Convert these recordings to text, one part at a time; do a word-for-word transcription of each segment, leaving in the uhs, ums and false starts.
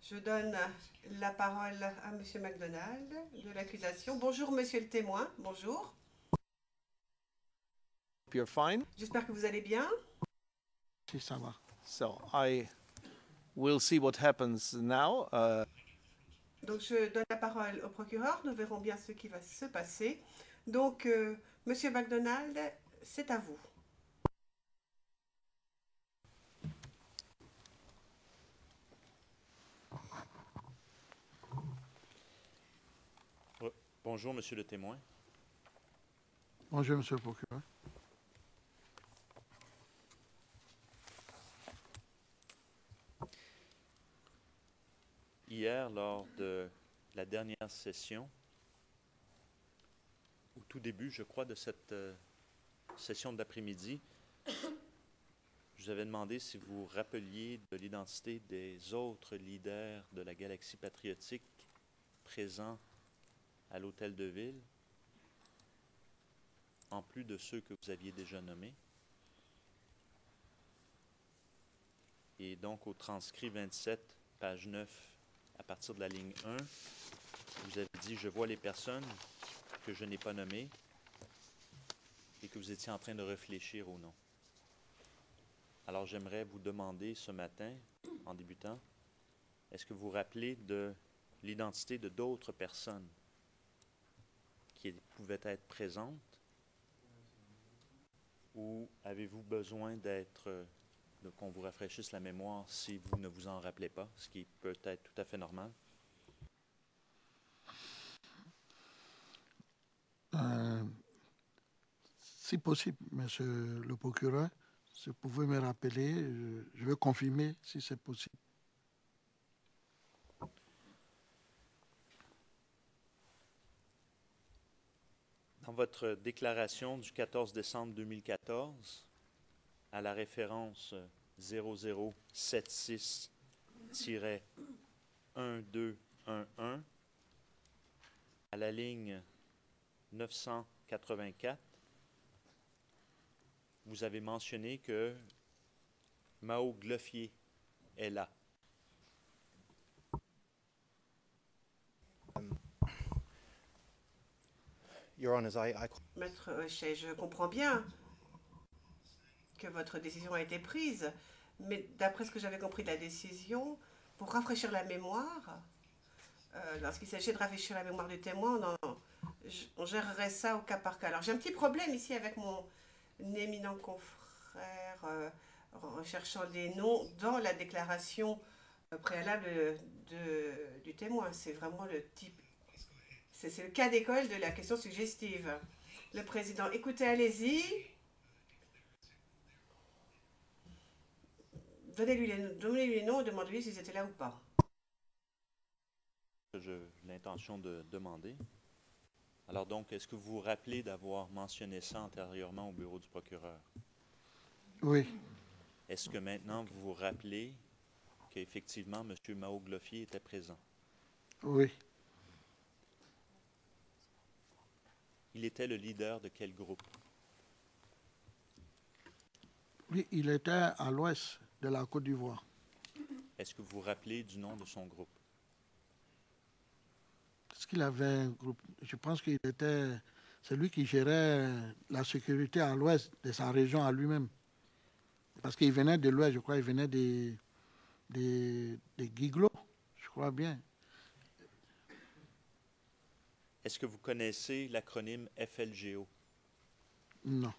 Je donne la parole à Monsieur MacDonald de l'accusation. Bonjour Monsieur le témoin, bonjour. You're fine? J'espère que vous allez bien. Si ça va. So I will see what happens now. Uh, Donc je donne la parole au procureur, nous verrons bien ce qui va se passer. Donc euh, Monsieur MacDonald, c'est à vous. Bonjour, Monsieur le témoin. Bonjour, monsieur le procureur. Hier, lors de la dernière session, au tout début, je crois, de cette euh, session d'après-midi, je vous avais demandé si vous vous rappeliez de l'identité des autres leaders de la Galaxie patriotique présents à l'Hôtel de Ville, en plus de ceux que vous aviez déjà nommés. Et donc, au transcrit vingt-sept, page neuf, à partir de la ligne un, vous avez dit « Je vois les personnes que je n'ai pas nommées » et que vous étiez en train de réfléchir au nom. Alors, j'aimerais vous demander ce matin, en débutant, est-ce que vous vous rappelez de l'identité de d'autres personnes qui pouvaient être présentes, ou avez-vous besoin d'être, de, qu'on vous rafraîchisse la mémoire si vous ne vous en rappelez pas, ce qui peut être tout à fait normal? Euh, si possible, monsieur le procureur, si vous pouvez me rappeler, je, je veux confirmer si c'est possible. Dans votre déclaration du quatorze décembre deux mille quatorze, à la référence zéro zéro sept six un deux un un, à la ligne neuf cent quatre-vingt-quatre, vous avez mentionné que Mao Gloffier est là. Your Honours, I, I... Maître Hochet, je comprends bien que votre décision a été prise, mais d'après ce que j'avais compris de la décision, pour rafraîchir la mémoire, euh, lorsqu'il s'agit de rafraîchir la mémoire du témoin, on, en, on gérerait ça au cas par cas. Alors j'ai un petit problème ici avec mon éminent confrère euh, recherchant des noms dans la déclaration préalable de, du témoin. C'est vraiment le type, c'est le cas d'école de la question suggestive. Le président, écoutez, allez-y. Donnez-lui les, donnez les noms et demandez-lui s'ils étaient là ou pas. J'ai l'intention de demander. Alors donc, est-ce que vous vous rappelez d'avoir mentionné ça antérieurement au bureau du procureur? Oui. Est-ce que maintenant vous vous rappelez qu'effectivement M. Mao Gloffier était présent? Oui. Il était le leader de quel groupe? Oui, il était à l'ouest de la Côte d'Ivoire. Est-ce que vous vous rappelez du nom de son groupe? Est-ce qu'il avait un groupe? Je pense qu'il était celui qui gérait la sécurité à l'ouest de sa région à lui-même. Parce qu'il venait de l'ouest, je crois, il venait des, des, des Guiglo, je crois bien. Est-ce que vous connaissez l'acronyme F L G O? Non.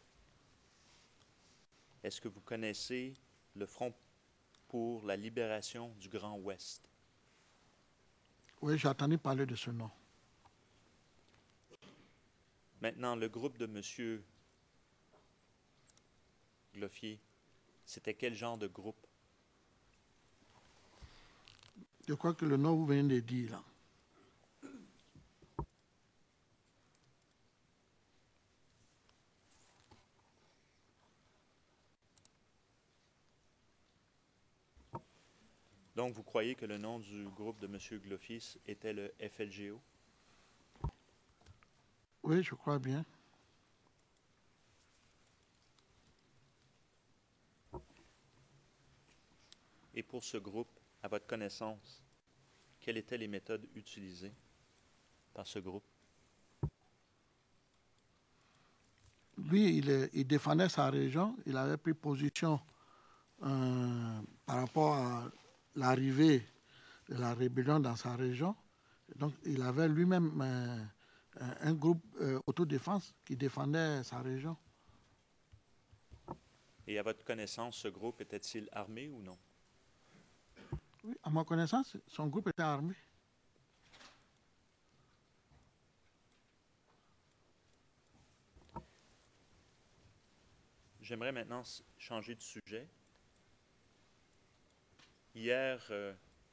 Est-ce que vous connaissez le Front pour la libération du Grand Ouest? Oui, j'ai entendu parler de ce nom. Maintenant, le groupe de M. Gloffier, c'était quel genre de groupe? Je crois que le nom vous venez de dire là. Donc, vous croyez que le nom du groupe de M. Gloffier était le F L G O? Oui, je crois bien. Et pour ce groupe, à votre connaissance, quelles étaient les méthodes utilisées par ce groupe? Lui, il, est- il défendait sa région. Il avait pris position euh, par rapport à l'arrivée de la rébellion dans sa région. Donc, il avait lui-même euh, un groupe euh, autodéfense qui défendait sa région. Et à votre connaissance, ce groupe était-il armé ou non? Oui, à ma connaissance, son groupe était armé. J'aimerais maintenant s- changer de sujet. Hier, euh,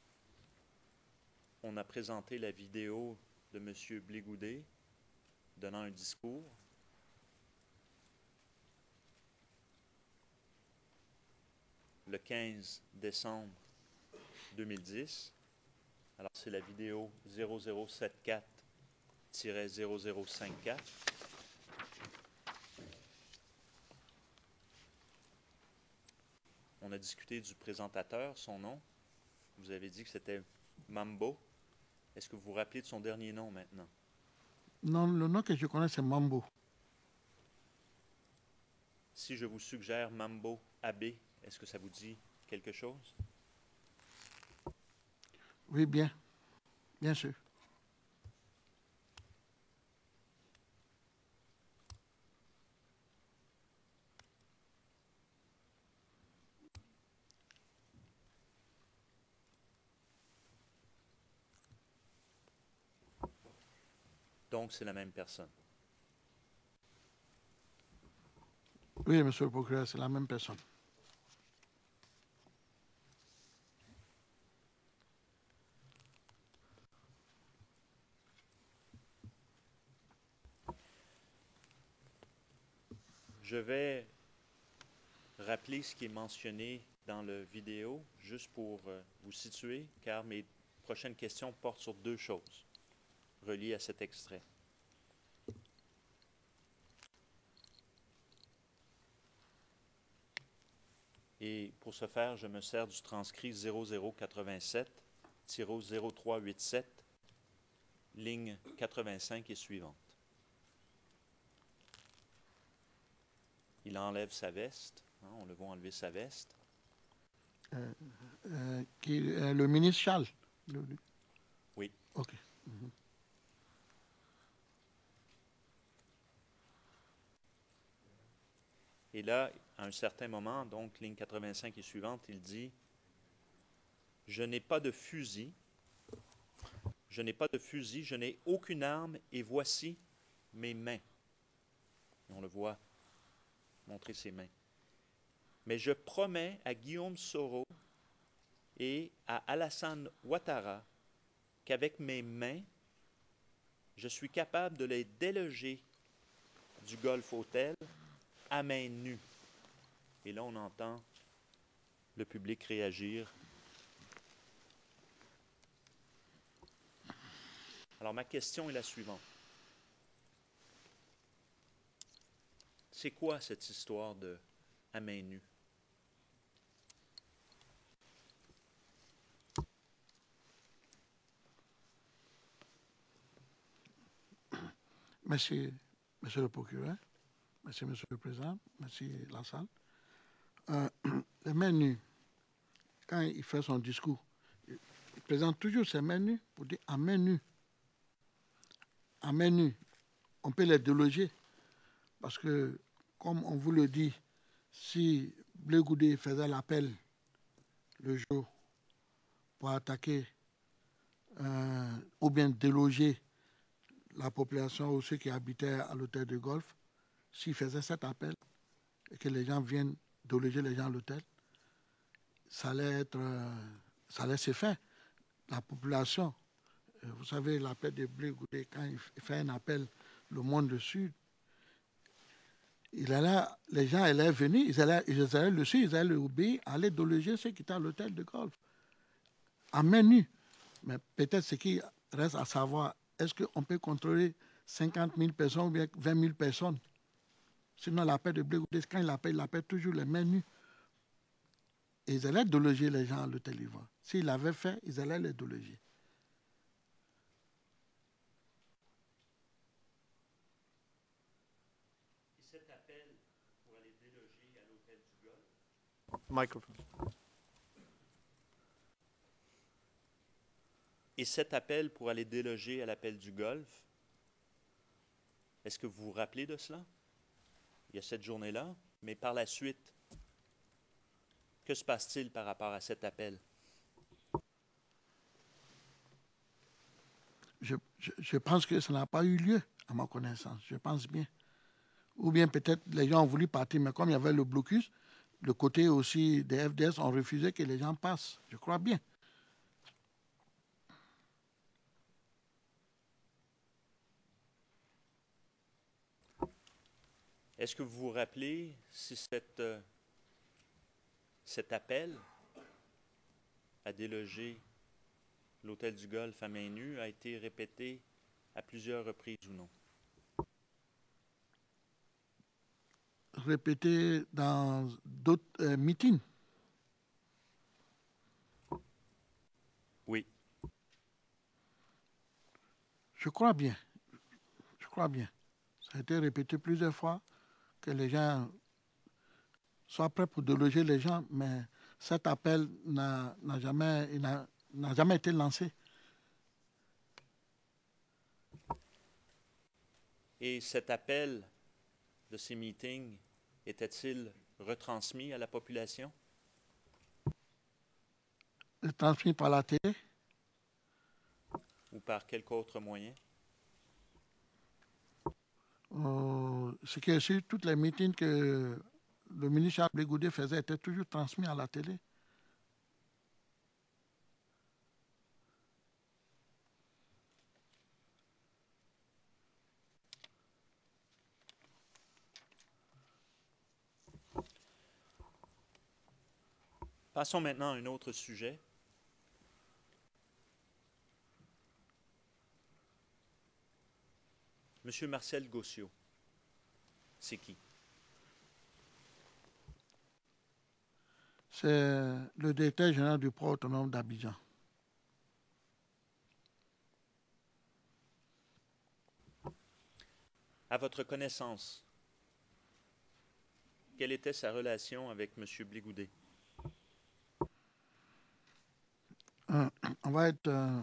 on a présenté la vidéo de M. Blégoudet donnant un discours. Le quinze décembre deux mille dix. Alors, c'est la vidéo zéro zéro sept quatre zéro zéro cinq quatre. On a discuté du présentateur, son nom. Vous avez dit que c'était Mambo. Est-ce que vous vous rappelez de son dernier nom maintenant? Non, le nom que je connais, c'est Mambo. Si je vous suggère Mambo Abbé, est-ce que ça vous dit quelque chose? Oui, bien. Bien sûr. Donc, c'est la même personne. Oui, monsieur le procureur, c'est la même personne. Je vais rappeler ce qui est mentionné dans la vidéo, juste pour euh, vous situer, car mes prochaines questions portent sur deux choses reliées à cet extrait. Et pour ce faire, je me sers du transcrit zéro zéro quatre-vingt-sept zéro trois huit-sept, ligne quatre-vingt-cinq et suivante. Il enlève sa veste, hein, on le voit enlever sa veste. Euh, euh, qui, euh, le ministre Charles. Le- le- Oui. OK. Et là, à un certain moment, donc ligne quatre-vingt-cinq et suivante, il dit « Je n'ai pas de fusil, je n'ai pas de fusil, je n'ai aucune arme, et voici mes mains. » On le voit montrer ses mains. « Mais je promets à Guillaume Soro et à Alassane Ouattara qu'avec mes mains, je suis capable de les déloger du Golf Hotel à main nue. » Et là, on entend le public réagir. Alors, ma question est la suivante. C'est quoi cette histoire de à main nue? Merci, monsieur le procureur. Merci, monsieur le président. Merci, la salle. Euh, les mains nues, quand il fait son discours, il présente toujours ses mains nues pour dire à main nue. À main nue, on peut les déloger parce que, comme on vous le dit, si Blégoudet faisait l'appel le jour pour attaquer euh, ou bien déloger la population ou ceux qui habitaient à l'hôtel de golf, s'il faisait cet appel et que les gens viennent déloger les gens à l'hôtel, ça allait être, euh, ça allait se faire. La population, euh, vous savez, l'appel de Blégoudet, quand il fait un appel, le monde du Sud, il allait, les gens allaient venir, ils allaient, ils allaient le suivre, ils allaient obéir, aller déloger ceux qui étaient à l'hôtel de golf, à main nue. Mais peut-être ce qui reste à savoir, est-ce qu'on peut contrôler cinquante mille personnes ou bien vingt mille personnes? Sinon, l'appel de Blégoudet, quand il appelle, il appelle toujours les mains nues. Et ils allaient déloger les gens à l'hôtel Ivoire. S'ils l'avaient fait, ils allaient les déloger. Microphone. Et cet appel pour aller déloger à l'appel du Golfe, est-ce que vous vous rappelez de cela? Il y a cette journée-là, mais par la suite, que se passe-t-il par rapport à cet appel? Je, je, je pense que ça n'a pas eu lieu, à ma connaissance. Je pense bien. Ou bien peut-être les gens ont voulu partir, mais comme il y avait le blocus, le côté aussi des F D S ont refusé que les gens passent. Je crois bien. Est-ce que vous vous rappelez si cette, euh, cet appel à déloger l'hôtel du Golfe à main nue a été répété à plusieurs reprises ou non? Répété dans d'autres euh, meetings. Oui. Je crois bien. Je crois bien. Ça a été répété plusieurs fois que les gens soient prêts pour déloger les gens, mais cet appel n'a n'a jamais, il n'a- n'a jamais été lancé. Et cet appel de ces meetings était-il retransmis à la population? Il est transmis par la télé. Ou par quelque autre moyen? Euh, ce qui est sûr, toutes les meetings que le ministre Charles Blé Goudé faisait étaient toujours transmis à la télé. Passons maintenant à un autre sujet. Monsieur Marcel Gossiot, c'est qui? C'est le directeur général du port autonome d'Abidjan. À votre connaissance, quelle était sa relation avec Monsieur Blé Goudé? Euh, on va être. Euh,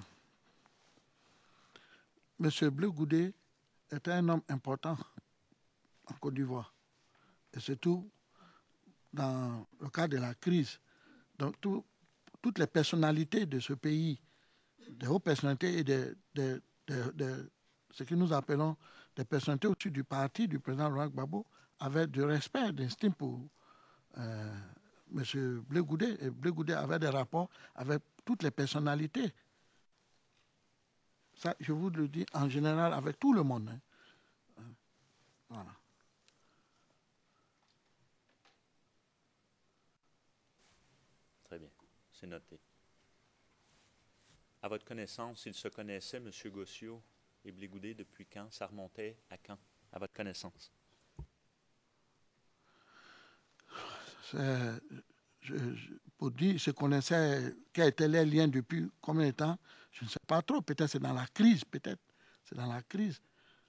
Monsieur Blé Goudé était un homme important en Côte d'Ivoire. Et surtout dans le cadre de la crise. Donc, tout, toutes les personnalités de ce pays, des hautes personnalités et de, de, de, de ce que nous appelons des personnalités au-dessus du parti du président Laurent Gbagbo, avaient du respect, d'estime pour euh, M. Blé Goudé. Et Blé Goudé avait des rapports avec toutes les personnalités. Ça, je vous le dis en général avec tout le monde. Hein. Voilà. Très bien, c'est noté. À votre connaissance, ils se connaissaient, M. Gossiot et Blé Goudé, depuis quand? Ça remontait à quand, à votre connaissance? Je, je, pour dire, ils se connaissaient, quels étaient les liens depuis combien de temps, je ne sais pas trop. Peut-être c'est dans la crise, peut-être. C'est dans la crise.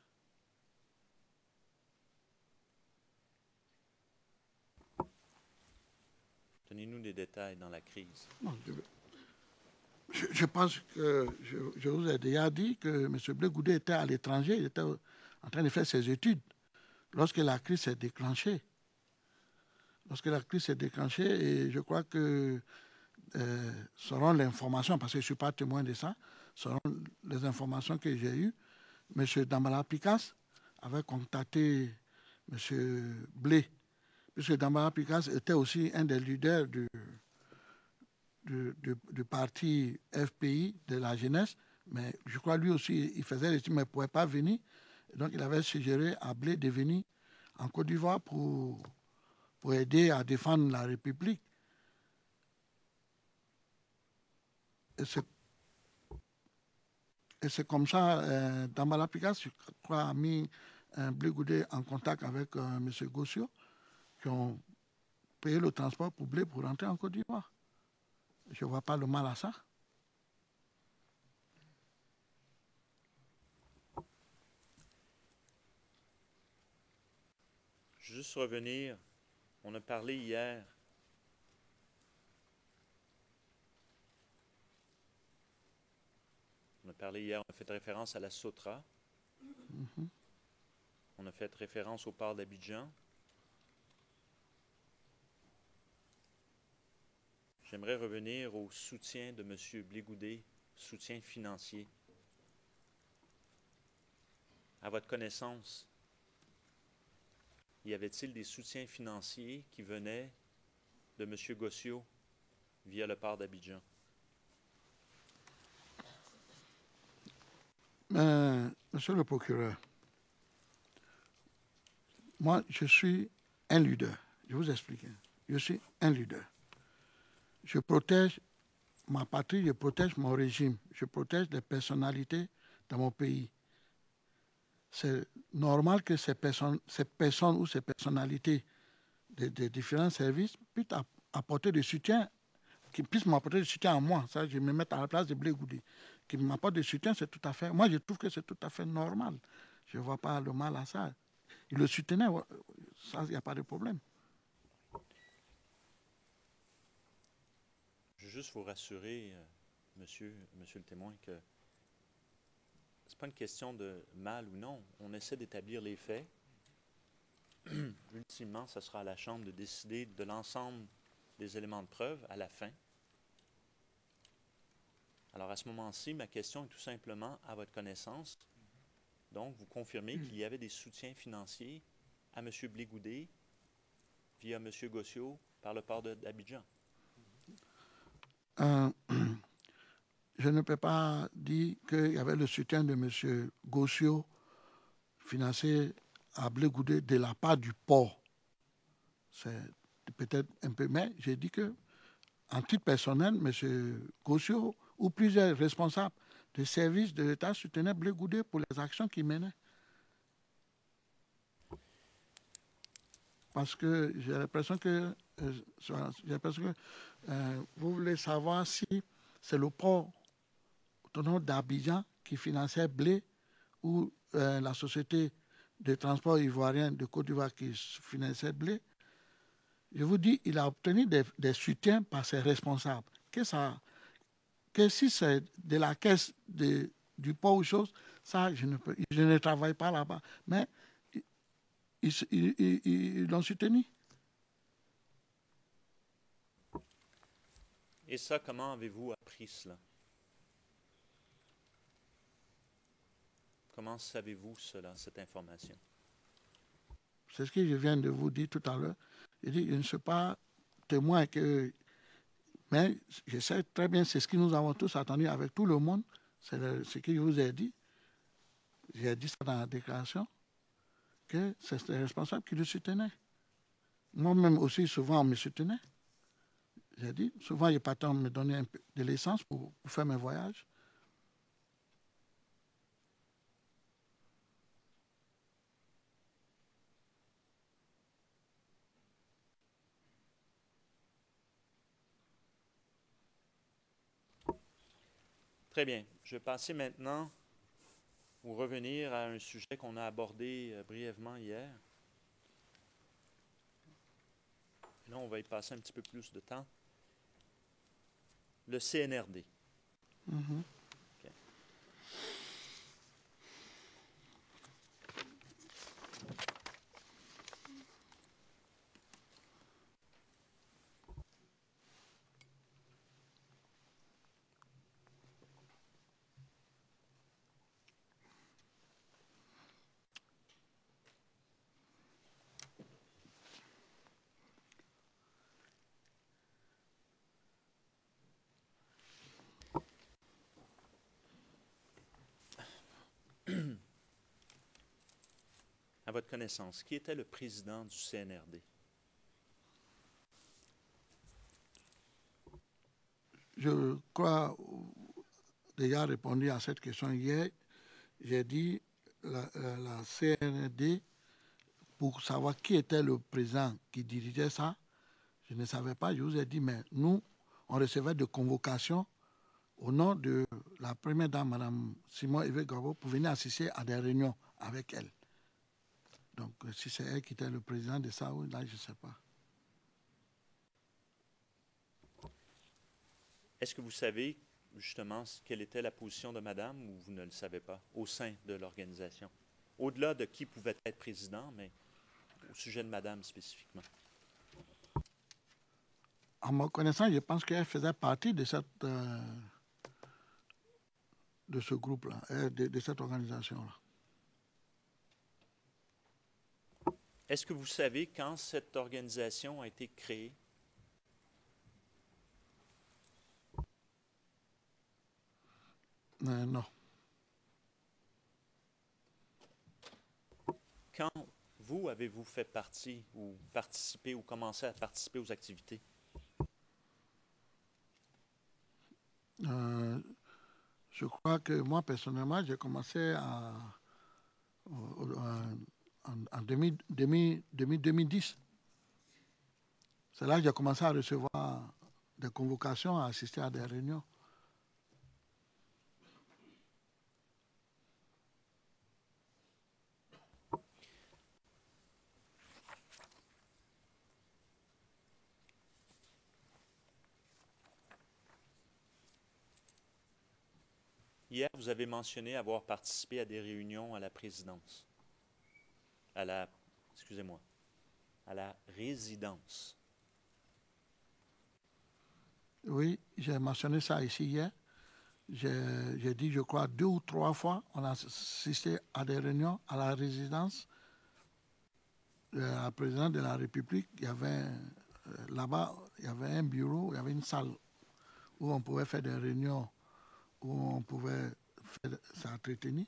Donnez-nous des détails dans la crise. Non, je, je pense que je, je vous ai déjà dit que M. Blé Goudé était à l'étranger, il était en train de faire ses études lorsque la crise s'est déclenchée. Lorsque la crise s'est déclenchée, et je crois que euh, selon l'information, parce que je ne suis pas témoin de ça, selon les informations que j'ai eues, M. Dambala Picasse avait contacté M. Blé, puisque Dambala Picasse était aussi un des leaders du, du, du, du parti F P I de la jeunesse, mais je crois lui aussi, il faisait l'étude, mais il ne pouvait pas venir. Et donc il avait suggéré à Blé de venir en Côte d'Ivoire pour, pour aider à défendre la République. Et c'est, et c'est comme ça, euh, Dambala Picasse, je crois, a mis un Blé Goudé en contact avec euh, M. Gossiot, qui ont payé le transport pour Blé pour rentrer en Côte d'Ivoire. Je ne vois pas le mal à ça. Juste revenir, on a parlé hier a parlé hier, on a fait référence à la Sotra. Mhm. On a fait référence au port d'Abidjan. J'aimerais revenir au soutien de M. Blégoudet, soutien financier. À votre connaissance, y avait-il des soutiens financiers qui venaient de M. Gossio via le port d'Abidjan? Euh, monsieur le procureur, moi, je suis un leader. Je vous explique. Je suis un leader. Je protège ma patrie, je protège mon régime, je protège les personnalités dans mon pays. C'est normal que ces personnes, ces personnes ou ces personnalités des de différents services puissent apporter du soutien, qui puissent m'apporter du soutien à moi. Ça, je me mets à la place de Blégoudet. Qui m'apporte du soutien, c'est tout à fait... Moi, je trouve que c'est tout à fait normal. Je ne vois pas le mal à ça. Il le soutenait, ça, il n'y a pas de problème. Je veux juste vous rassurer, euh, monsieur, monsieur le témoin, que ce n'est pas une question de mal ou non. On essaie d'établir les faits. Ultimement, ce sera à la Chambre de décider de l'ensemble des éléments de preuve à la fin. Alors, à ce moment-ci, ma question est tout simplement à votre connaissance. Donc, vous confirmez qu'il y avait des soutiens financiers à M. Blégoudet via M. Gossio par le port d'Abidjan. Euh, je ne peux pas dire qu'il y avait le soutien de M. Gossio financé à Blégoudet de la part du port. C'est peut-être un peu, mais j'ai dit que, en titre personnel, M. Gossio ou plusieurs responsables des services de l'État soutenaient Blégoudet pour les actions qu'il menait. Parce que j'ai l'impression que, euh, j'ai l'impression que euh, vous voulez savoir si c'est le port autonome d'Abidjan qui finançait Blé ou euh, la société de transport ivoirien de Côte d'Ivoire qui finançait Blé. Je vous dis, il a obtenu des, des soutiens par ses responsables. Que, ça, que si c'est de la caisse de, du port ou chose, ça, je ne, peux, je ne travaille pas là-bas. Mais ils il, il, il, l'ont soutenu. Et ça, comment avez-vous appris cela? Comment savez-vous cela, cette information? C'est ce que je viens de vous dire tout à l'heure. Je dis, je ne suis pas témoin que... Mais je sais très bien, c'est ce que nous avons tous attendu avec tout le monde. C'est ce que je vous ai dit. J'ai dit ça dans la déclaration, que c'est les responsables qui le soutenaient. Moi-même aussi, souvent, on me soutenait. J'ai dit, souvent, il partait me donner un peu de l'essence pour, pour faire mes voyages. Très bien. Je vais passer maintenant ou revenir à un sujet qu'on a abordé euh, brièvement hier. Là, on va y passer un petit peu plus de temps. Le C N R D. Mm-hmm. Okay. À votre connaissance, qui était le président du C N R D? Je crois déjà répondu à cette question hier. J'ai dit la, la, la C N R D, pour savoir qui était le président qui dirigeait ça, je ne savais pas. Je vous ai dit, mais nous, on recevait de convocations au nom de la première dame, Mme Simon Evé-Gabo, pour venir assister à des réunions avec elle. Donc, si c'est elle qui était le président de ça, là, je ne sais pas. Est-ce que vous savez justement quelle était la position de madame ou vous ne le savez pas au sein de l'organisation? Au-delà de qui pouvait être président, mais au sujet de madame spécifiquement. À ma connaissance, je pense qu'elle faisait partie de, cette, euh, de ce groupe-là, euh, de, de cette organisation-là. Est-ce que vous savez quand cette organisation a été créée? Euh, non. Quand vous avez-vous fait partie ou participé ou commencé à participer aux activités? Euh, je crois que moi, personnellement, j'ai commencé à, en, en deux mille, deux mille, deux mille, deux mille dix. C'est là que j'ai commencé à recevoir des convocations, à assister à des réunions. Hier, vous avez mentionné avoir participé à des réunions à la présidence, à la, excusez-moi, à la résidence. Oui, j'ai mentionné ça ici hier. J'ai dit, je crois, deux ou trois fois, on a assisté à des réunions à la résidence de la présidente de la République. Il y avait, euh, là-bas, il y avait un bureau, il y avait une salle où on pouvait faire des réunions, où on pouvait faire, s'entretenir.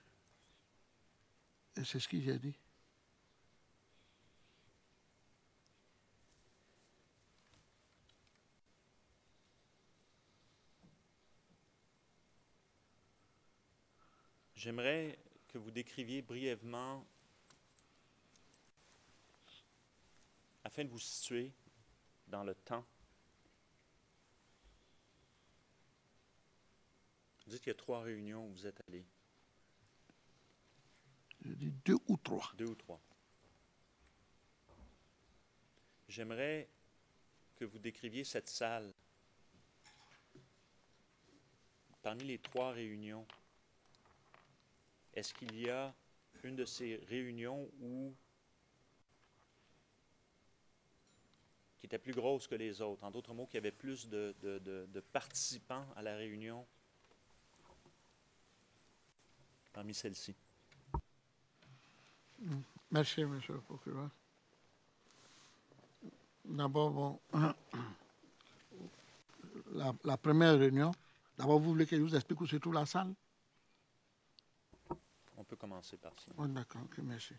Et c'est ce que j'ai dit. J'aimerais que vous décriviez brièvement, afin de vous situer dans le temps. Vous dites qu'il y a trois réunions où vous êtes allés. Je dis deux ou trois. Deux ou trois. J'aimerais que vous décriviez cette salle. Parmi les trois réunions, est-ce qu'il y a une de ces réunions où qui était plus grosse que les autres? En d'autres mots, qu'il y avait plus de, de, de, de participants à la réunion parmi celles-ci? Merci, monsieur le procureur. D'abord, bon, la, la première réunion, d'abord, vous voulez que je vous explique où se trouve la salle? On peut commencer par ça. Oh, d'accord, ok, merci.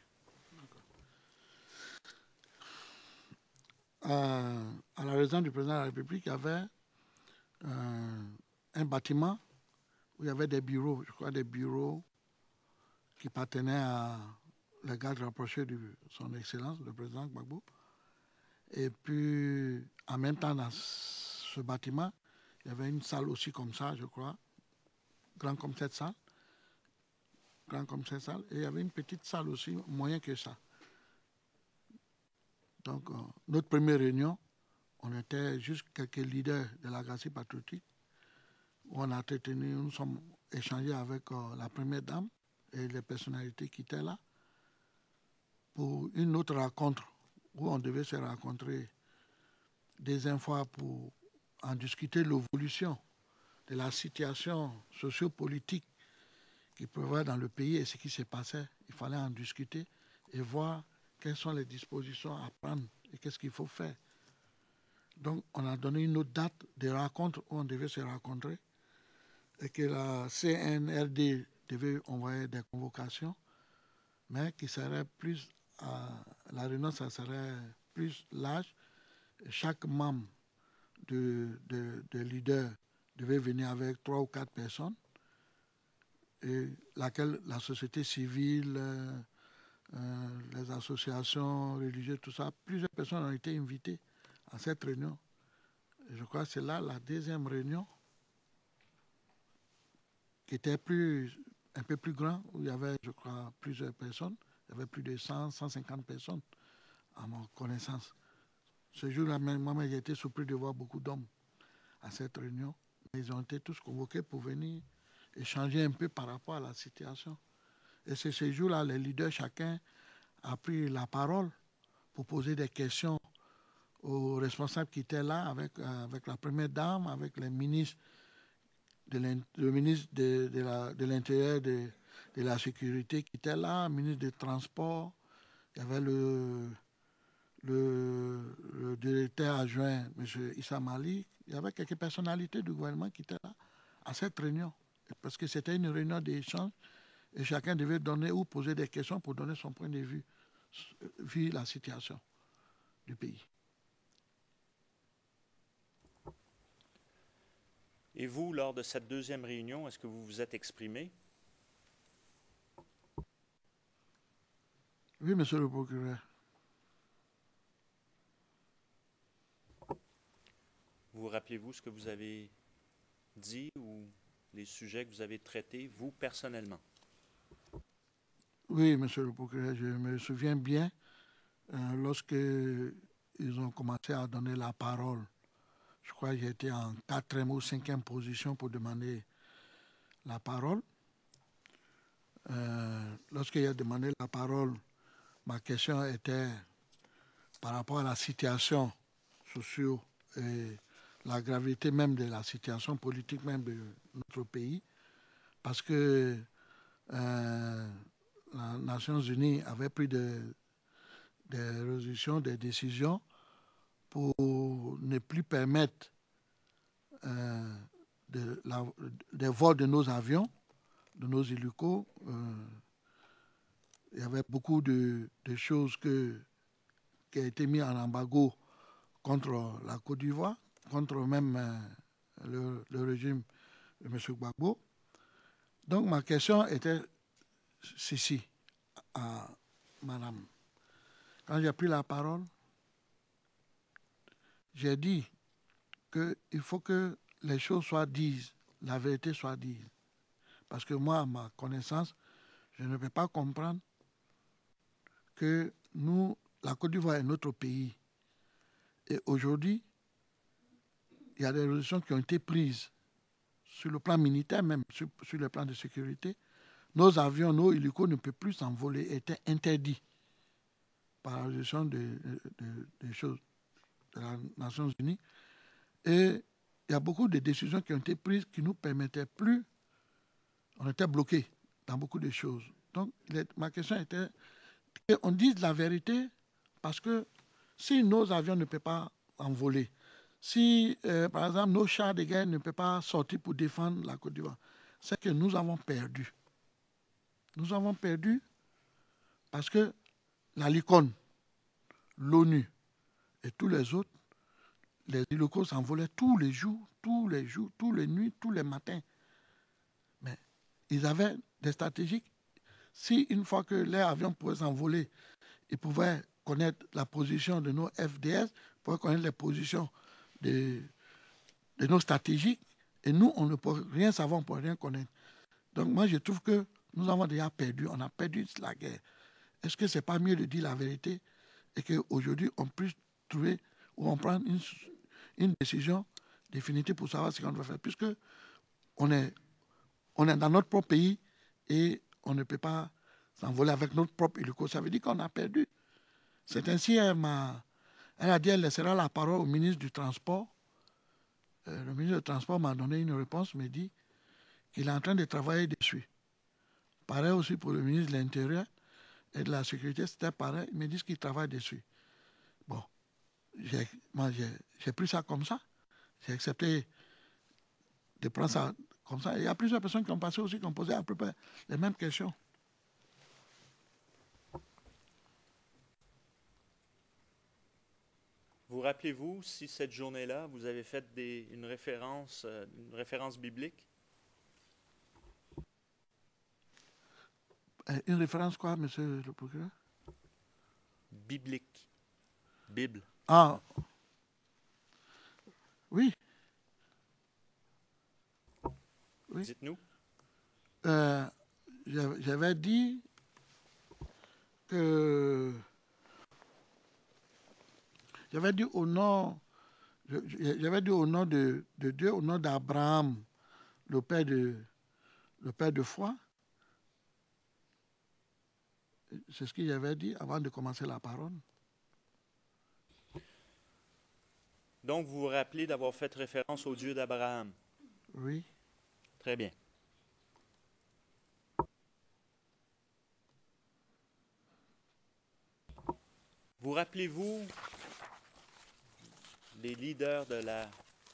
Euh, à la résidence du président de la République, il y avait euh, un bâtiment où il y avait des bureaux, je crois des bureaux qui appartenaient à la garde rapprochée de son Excellence, le président Gbagbo. Et puis, en même temps, dans ce bâtiment, il y avait une salle aussi comme ça, je crois, grand comme cette salle, grand comme cette salle, et il y avait une petite salle aussi, moyen que ça. Donc, euh, notre première réunion, on était juste quelques leaders de la Gracie patriotique, où on a entretenu, nous sommes échangés avec euh, la première dame et les personnalités qui étaient là, pour une autre rencontre, où on devait se rencontrer des infos pour en discuter l'évolution de la situation sociopolitique qui prévoit dans le pays et ce qui s'est passé. Il fallait en discuter et voir quelles sont les dispositions à prendre et qu'est-ce qu'il faut faire. Donc, on a donné une autre date de rencontre où on devait se rencontrer et que la C N R D devait envoyer des convocations, mais qui serait plus, à, la réunion, ça serait plus large. Chaque membre de, de, de leader devait venir avec trois ou quatre personnes, et laquelle la société civile, euh, euh, les associations religieuses, tout ça, plusieurs personnes ont été invitées à cette réunion. Et je crois que c'est là la deuxième réunion qui était plus, un peu plus grande, où il y avait, je crois, plusieurs personnes. Il y avait plus de cent, cent cinquante personnes, à ma connaissance. Ce jour-là, moi, j'ai été surpris de voir beaucoup d'hommes à cette réunion. ils ont été tous convoqués pour venir échanger un peu par rapport à la situation. Et c'est ce jour-là, les leaders, chacun a pris la parole pour poser des questions aux responsables qui étaient là, avec, euh, avec la première dame, avec les ministres de le ministre de, de, la, de l'Intérieur, de, de la Sécurité qui était là, le ministre des Transports, il y avait le, le, le directeur adjoint, M. Issa Malik, il y avait quelques personnalités du gouvernement qui étaient là à cette réunion, parce que c'était une réunion d'échange et chacun devait donner ou poser des questions pour donner son point de vue, vu la situation du pays. Et vous, lors de cette deuxième réunion, est-ce que vous vous êtes exprimé? Oui, monsieur le procureur. Vous rappelez-vous ce que vous avez dit ou les sujets que vous avez traités, vous, personnellement? Oui, monsieur le procureur, je me souviens bien euh, lorsque ils ont commencé à donner la parole. Je crois que j'étais en quatrième ou cinquième position pour demander la parole. Euh, Lorsqu'il a demandé la parole, ma question était par rapport à la situation sociale et la gravité même de la situation politique même de notre pays, parce que euh, les Nations Unies avaient pris des, des résolutions, des décisions pour ne plus permettre euh, de la, des vols de nos avions, de nos hélicos. Euh, il y avait beaucoup de, de choses que, qui ont été mises en embargo contre la Côte d'Ivoire, contre même euh, le, le régime de M. Gbagbo. Donc ma question était ceci à madame. Quand j'ai pris la parole, j'ai dit qu'il faut que les choses soient dites, la vérité soit dite. Parce que moi, à ma connaissance, je ne peux pas comprendre que nous, la Côte d'Ivoire est notre pays. Et aujourd'hui, il y a des résolutions qui ont été prises sur le plan militaire, même sur, sur le plan de sécurité. Nos avions, nos hélicos ne peuvent plus s'envoler, étaient interdits par la résolution des de, de choses de las Nations Unies. Et il y a beaucoup de décisions qui ont été prises qui ne nous permettaient plus, on était bloqués dans beaucoup de choses. Donc, ma question était qu'on dise la vérité, parce que si nos avions ne peuvent pas envoler, si, euh, par exemple, nos chars de guerre ne peuvent pas sortir pour défendre la Côte d'Ivoire, c'est que nous avons perdu. Nous avons perdu parce que la LICON, l'ONU et tous les autres, les hélicos s'envolaient tous les jours, tous les jours, tous les nuits, tous les matins. Mais ils avaient des stratégies. Si une fois que les avions pouvaient s'envoler, ils pouvaient connaître la position de nos F D S, ils pouvaient connaître les positions de, de nos stratégiques, et nous, on ne peut rien savoir, on ne peut rien connaître. Donc moi, je trouve que nous avons déjà perdu, on a perdu la guerre. Est-ce que ce n'est pas mieux de dire la vérité et qu'aujourd'hui, on puisse trouver ou on prend une, une décision définitive pour savoir ce qu'on doit faire, puisque on est, on est dans notre propre pays et on ne peut pas s'envoler avec notre propre hélico. Ça veut dire qu'on a perdu. C'est ainsi, elle, m'a, elle a dit qu'elle laissera la parole au ministre du Transport. Euh, le ministre du Transport m'a donné une réponse, m'a dit qu'il est en train de travailler dessus. Pareil aussi pour le ministre de l'Intérieur et de la Sécurité, c'était pareil. Ils me disent qu'ils travaillent dessus. Bon, j'ai, moi j'ai, j'ai pris ça comme ça. J'ai accepté de prendre ça comme ça. Et il y a plusieurs personnes qui ont passé aussi, qui ont posé à peu près les mêmes questions. Vous rappelez-vous si cette journée-là, vous avez fait des, une, référence, euh, une référence biblique? Euh, une référence quoi, monsieur le procureur? Biblique. Bible. Ah, oui. Oui. Dites-nous. Euh, j'avais dit que j'avais dit au nom Je- je- J'avais dit au nom de, de Dieu, au nom d'Abraham, le père de, le père de foi. C'est ce que j'avais dit avant de commencer la parole. Donc, vous vous rappelez d'avoir fait référence au Dieu d'Abraham. Oui. Très bien. Vous rappelez-vous des leaders de la,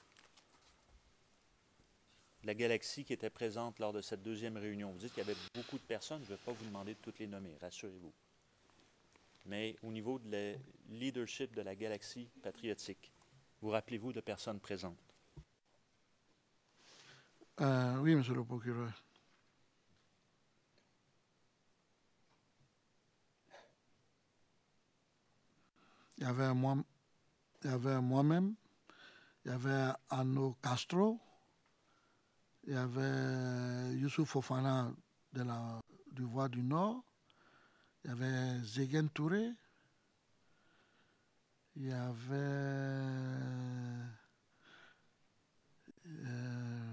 de la galaxie qui étaient présentes lors de cette deuxième réunion? Vous dites qu'il y avait beaucoup de personnes. Je ne vais pas vous demander de toutes les nommer, rassurez-vous. Mais au niveau de le leadership de la galaxie patriotique, vous rappelez-vous de personnes présentes? Euh, oui, monsieur le procureur. Il y avait moi, il y avait moi-même, il y avait Arnaud Castro, il y avait Youssouf Fofana de la, du Voie du Nord, il y avait Zegen Touré, il y avait euh,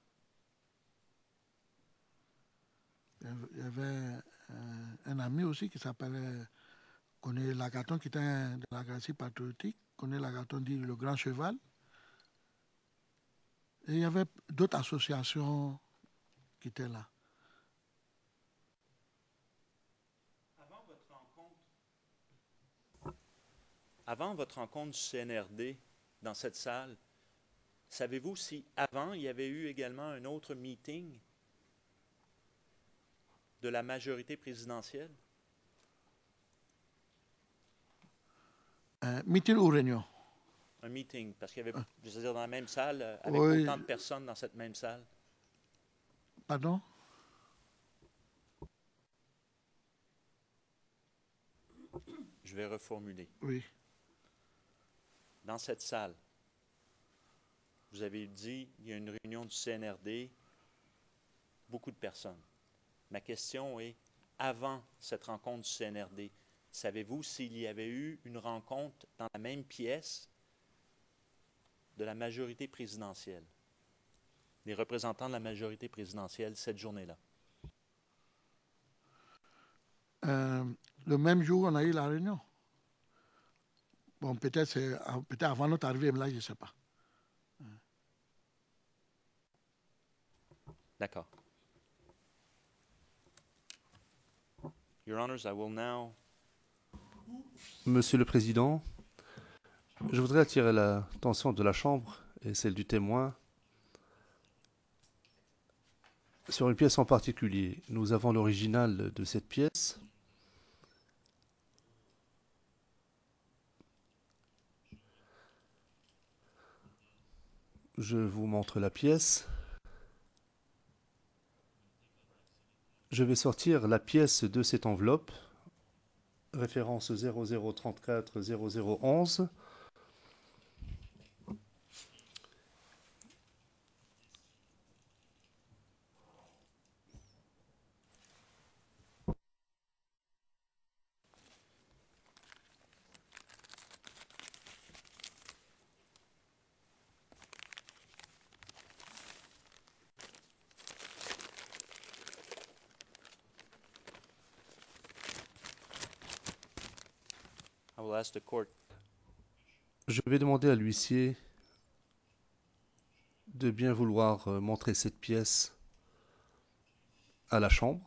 il y avait euh, un ami aussi qui s'appelait Koné Lagaton, qui était un de la galaxie patriotique. Koné Lagaton dit le grand cheval. Et il y avait d'autres associations qui étaient là. Avant votre rencontre, avant votre rencontre du C N R D dans cette salle, savez-vous si avant il y avait eu également un autre meeting de la majorité présidentielle? Euh, meeting ou réunion? Un meeting, parce qu'il y avait, je veux dire, dans la même salle, euh, avec Oui. autant de personnes dans cette même salle. Pardon? Je vais reformuler. Oui. Dans cette salle, vous avez dit il y a une réunion du C N R D, beaucoup de personnes. Ma question est, avant cette rencontre du C N R D, savez-vous s'il y avait eu une rencontre dans la même pièce de la majorité présidentielle, les représentants de la majorité présidentielle cette journée-là? Euh, le même jour, on a eu la réunion. Bon, peut-être c'est peut-être avant notre arrivée, mais là, je ne sais pas. D'accord. Your Honors, I will now... Monsieur le Président, je voudrais attirer l'attention de la Chambre et celle du témoin sur une pièce en particulier. Nous avons l'original de cette pièce. Je vous montre la pièce. Je vais sortir la pièce de cette enveloppe, référence zéro zéro trente-quatre zéro zéro onze. I will ask the court. Je vais demander à l'huissier de bien vouloir euh, montrer cette pièce à la Chambre.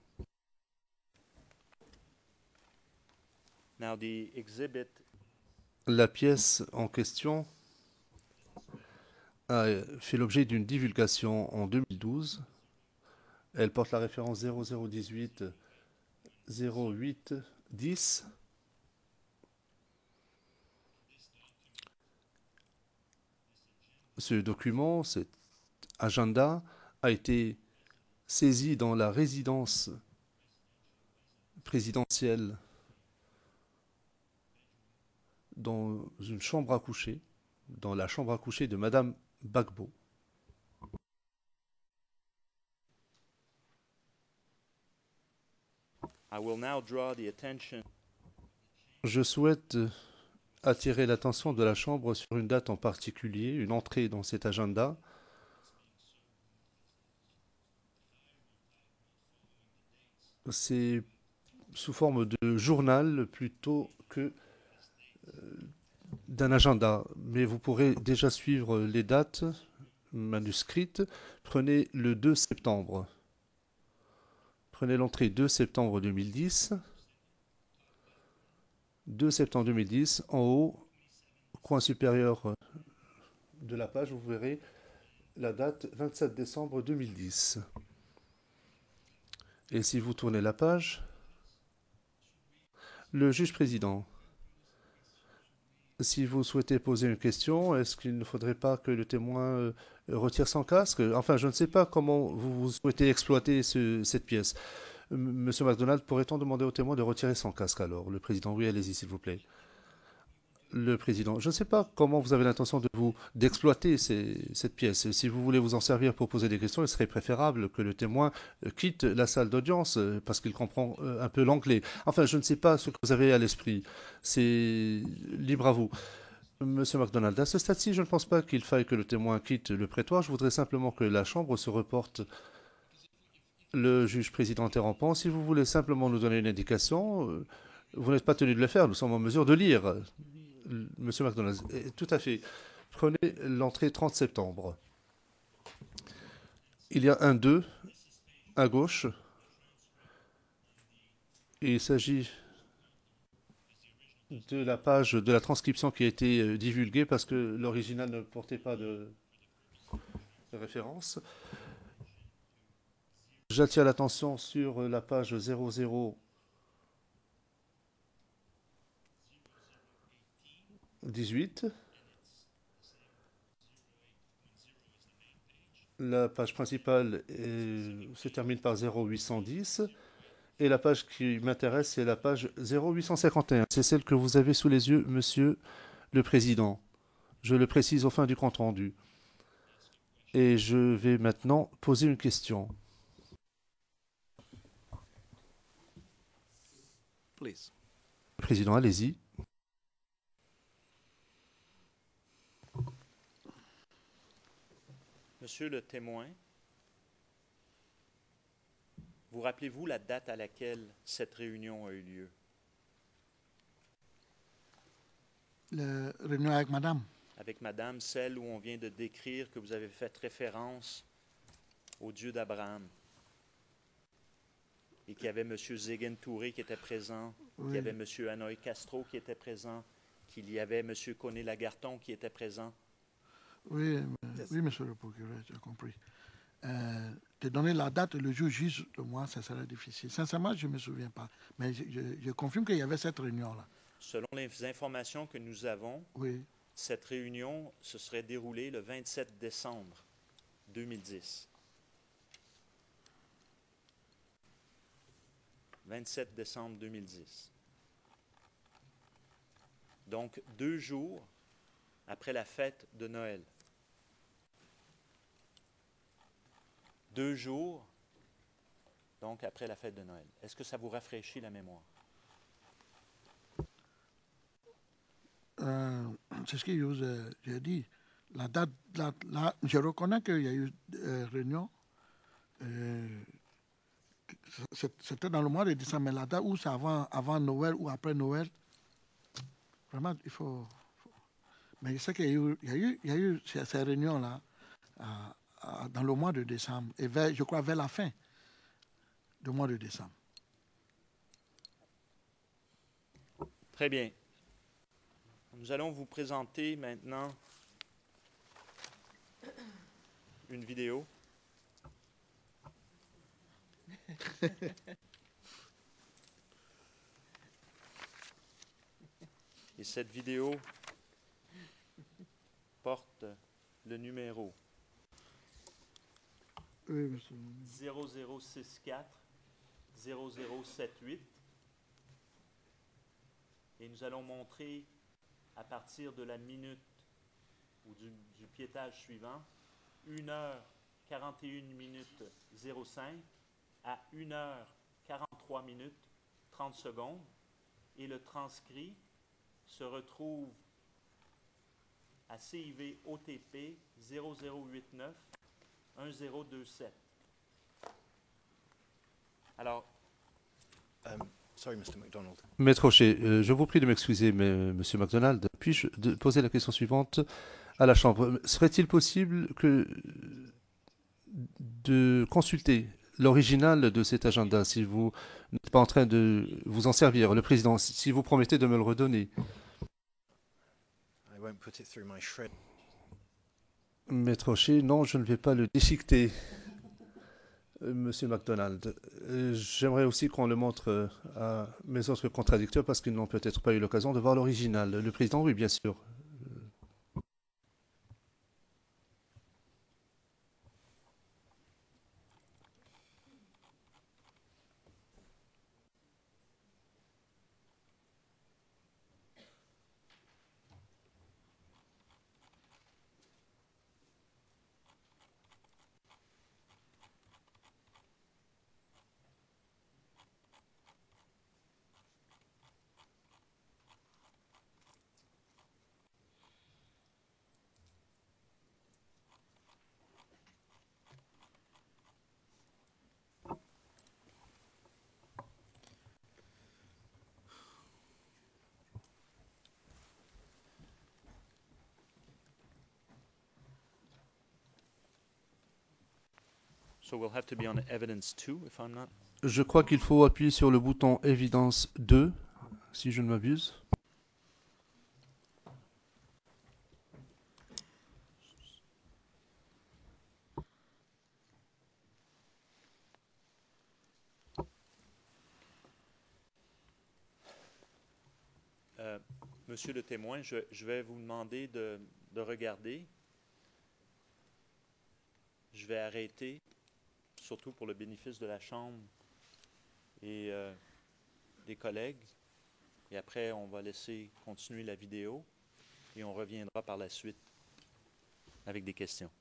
Now the exhibit La pièce en question a fait l'objet d'une divulgation en deux mille douze. Elle porte la référence zéro zéro dix-huit zéro huit dix. Ce document, cet agenda, a été saisi dans la résidence présidentielle, dans une chambre à coucher, dans la chambre à coucher de Madame Gbagbo. I will now draw the attention Je souhaite attirer l'attention de la Chambre sur une date en particulier, une entrée dans cet agenda. C'est sous forme de journal plutôt que euh, d'un agenda. Mais vous pourrez déjà suivre les dates manuscrites. Prenez le deux septembre. Prenez l'entrée deux septembre deux mille dix. deux septembre deux mille dix, en haut, coin supérieur de la page, vous verrez la date vingt-sept décembre deux mille dix. Et si vous tournez la page, le juge président. Si vous souhaitez poser une question, est-ce qu'il ne faudrait pas que le témoin euh, retire son casque? Enfin, je ne sais pas comment vous, vous souhaitez exploiter ce, cette pièce. M- Monsieur MacDonald, pourrait-on demander au témoin de retirer son casque alors? Le président, oui, allez-y, s'il vous plaît. Le président, je ne sais pas comment vous avez l'intention de vous d'exploiter ces- cette pièce. Si vous voulez vous en servir pour poser des questions, il serait préférable que le témoin euh, quitte la salle d'audience euh, parce qu'il comprend euh, un peu l'anglais. Enfin, je ne sais pas ce que vous avez à l'esprit. C'est libre à vous. Monsieur MacDonald, à ce stade-ci, je ne pense pas qu'il faille que le témoin quitte le prétoire. Je voudrais simplement que la Chambre se reporte. Le juge président interrompant. Si vous voulez simplement nous donner une indication, euh, vous n'êtes pas tenu de le faire. Nous sommes en mesure de lire. Monsieur MacDonald, eh, tout à fait. Prenez l'entrée trente septembre. Il y a un deux à gauche. Et il s'agit de la page de la transcription qui a été euh, divulguée parce que l'original ne portait pas de, de référence. J'attire l'attention sur la page zéro zéro dix-huit. La page principale est- se termine par zéro huit cent dix. Et la page qui m'intéresse, c'est la page zéro huit cent cinquante et un. C'est celle que vous avez sous les yeux, monsieur le président. Je le précise au fin du compte rendu. Et je vais maintenant poser une question. Please. Président, allez-y. Monsieur le témoin, vous rappelez-vous la date à laquelle cette réunion a eu lieu? La réunion avec madame. Avec Madame, celle où on vient de décrire que vous avez fait référence au Dieu d'Abraham et qu'il y avait M. Zéguen Touré qui était présent, Oui. qu'il y avait M. Hanoï Castro qui était présent, qu'il y avait M. Coné Lagarton qui était présent. Oui, mais- oui, monsieur le procureur, j'ai compris. Euh, te donner la date, le jour juste de moi, ça serait difficile. Sincèrement, je ne me souviens pas. Mais je, je- je confirme qu'il y avait cette réunion-là. Selon les informations que nous avons, Oui. cette réunion se serait déroulée le vingt-sept décembre deux mille dix. vingt-sept décembre deux mille dix. Donc, deux jours après la fête de Noël. Deux jours, donc, après la fête de Noël. Est-ce que ça vous rafraîchit la mémoire? Euh, c'est ce que je vous ai, j'ai dit. La date, la, la- je reconnais qu'il y a eu euh, réunion. Euh, c'est- C'était dans le mois de décembre, mais la date où c'est avant, avant Noël ou après Noël, vraiment, il faut. faut- Mais je sais qu'il y a eu, il y a eu, il y a eu ces, ces réunions-là euh, euh, dans le mois de décembre, et vers, je crois vers la fin du mois de décembre. Très bien. Nous allons vous présenter maintenant une vidéo. Et cette vidéo porte le numéro Oui, monsieur. zéro zéro six quatre zéro zéro sept huit. Et nous allons montrer à partir de la minute ou du, du piétage suivant, une heure quarante et une minutes zéro cinq à une heure quarante-trois minutes trente secondes, et le transcrit se retrouve à C I V O T P zéro zéro huit neuf un zéro deux sept. Alors, Um, sorry, Mister MacDonald. Maître Rocher, euh, je vous prie de m'excuser, mais euh, Monsieur MacDonald, puis-je de poser la question suivante à la Chambre? Serait-il possible que de consulter l'original de cet agenda, si vous n'êtes pas en train de vous en servir, le président, si vous promettez de me le redonner? I won't put it through my shred. Maître Rocher, non, je ne vais pas le déchiqueter. Euh, Monsieur MacDonald, euh, j'aimerais aussi qu'on le montre euh, à mes autres contradicteurs parce qu'ils n'ont peut-être pas eu l'occasion de voir l'original. Le président, oui, bien sûr. so we'll have to be on evidence two, if I'm not. Je crois qu'il faut appuyer sur le bouton évidence deux, si je ne m'abuse. Euh, Monsieur le témoin, je, je vais vous demander de, de regarder. Je vais arrêter, surtout pour le bénéfice de la Chambre et euh, des collègues. Et après, on va laisser continuer la vidéo et on reviendra par la suite avec des questions.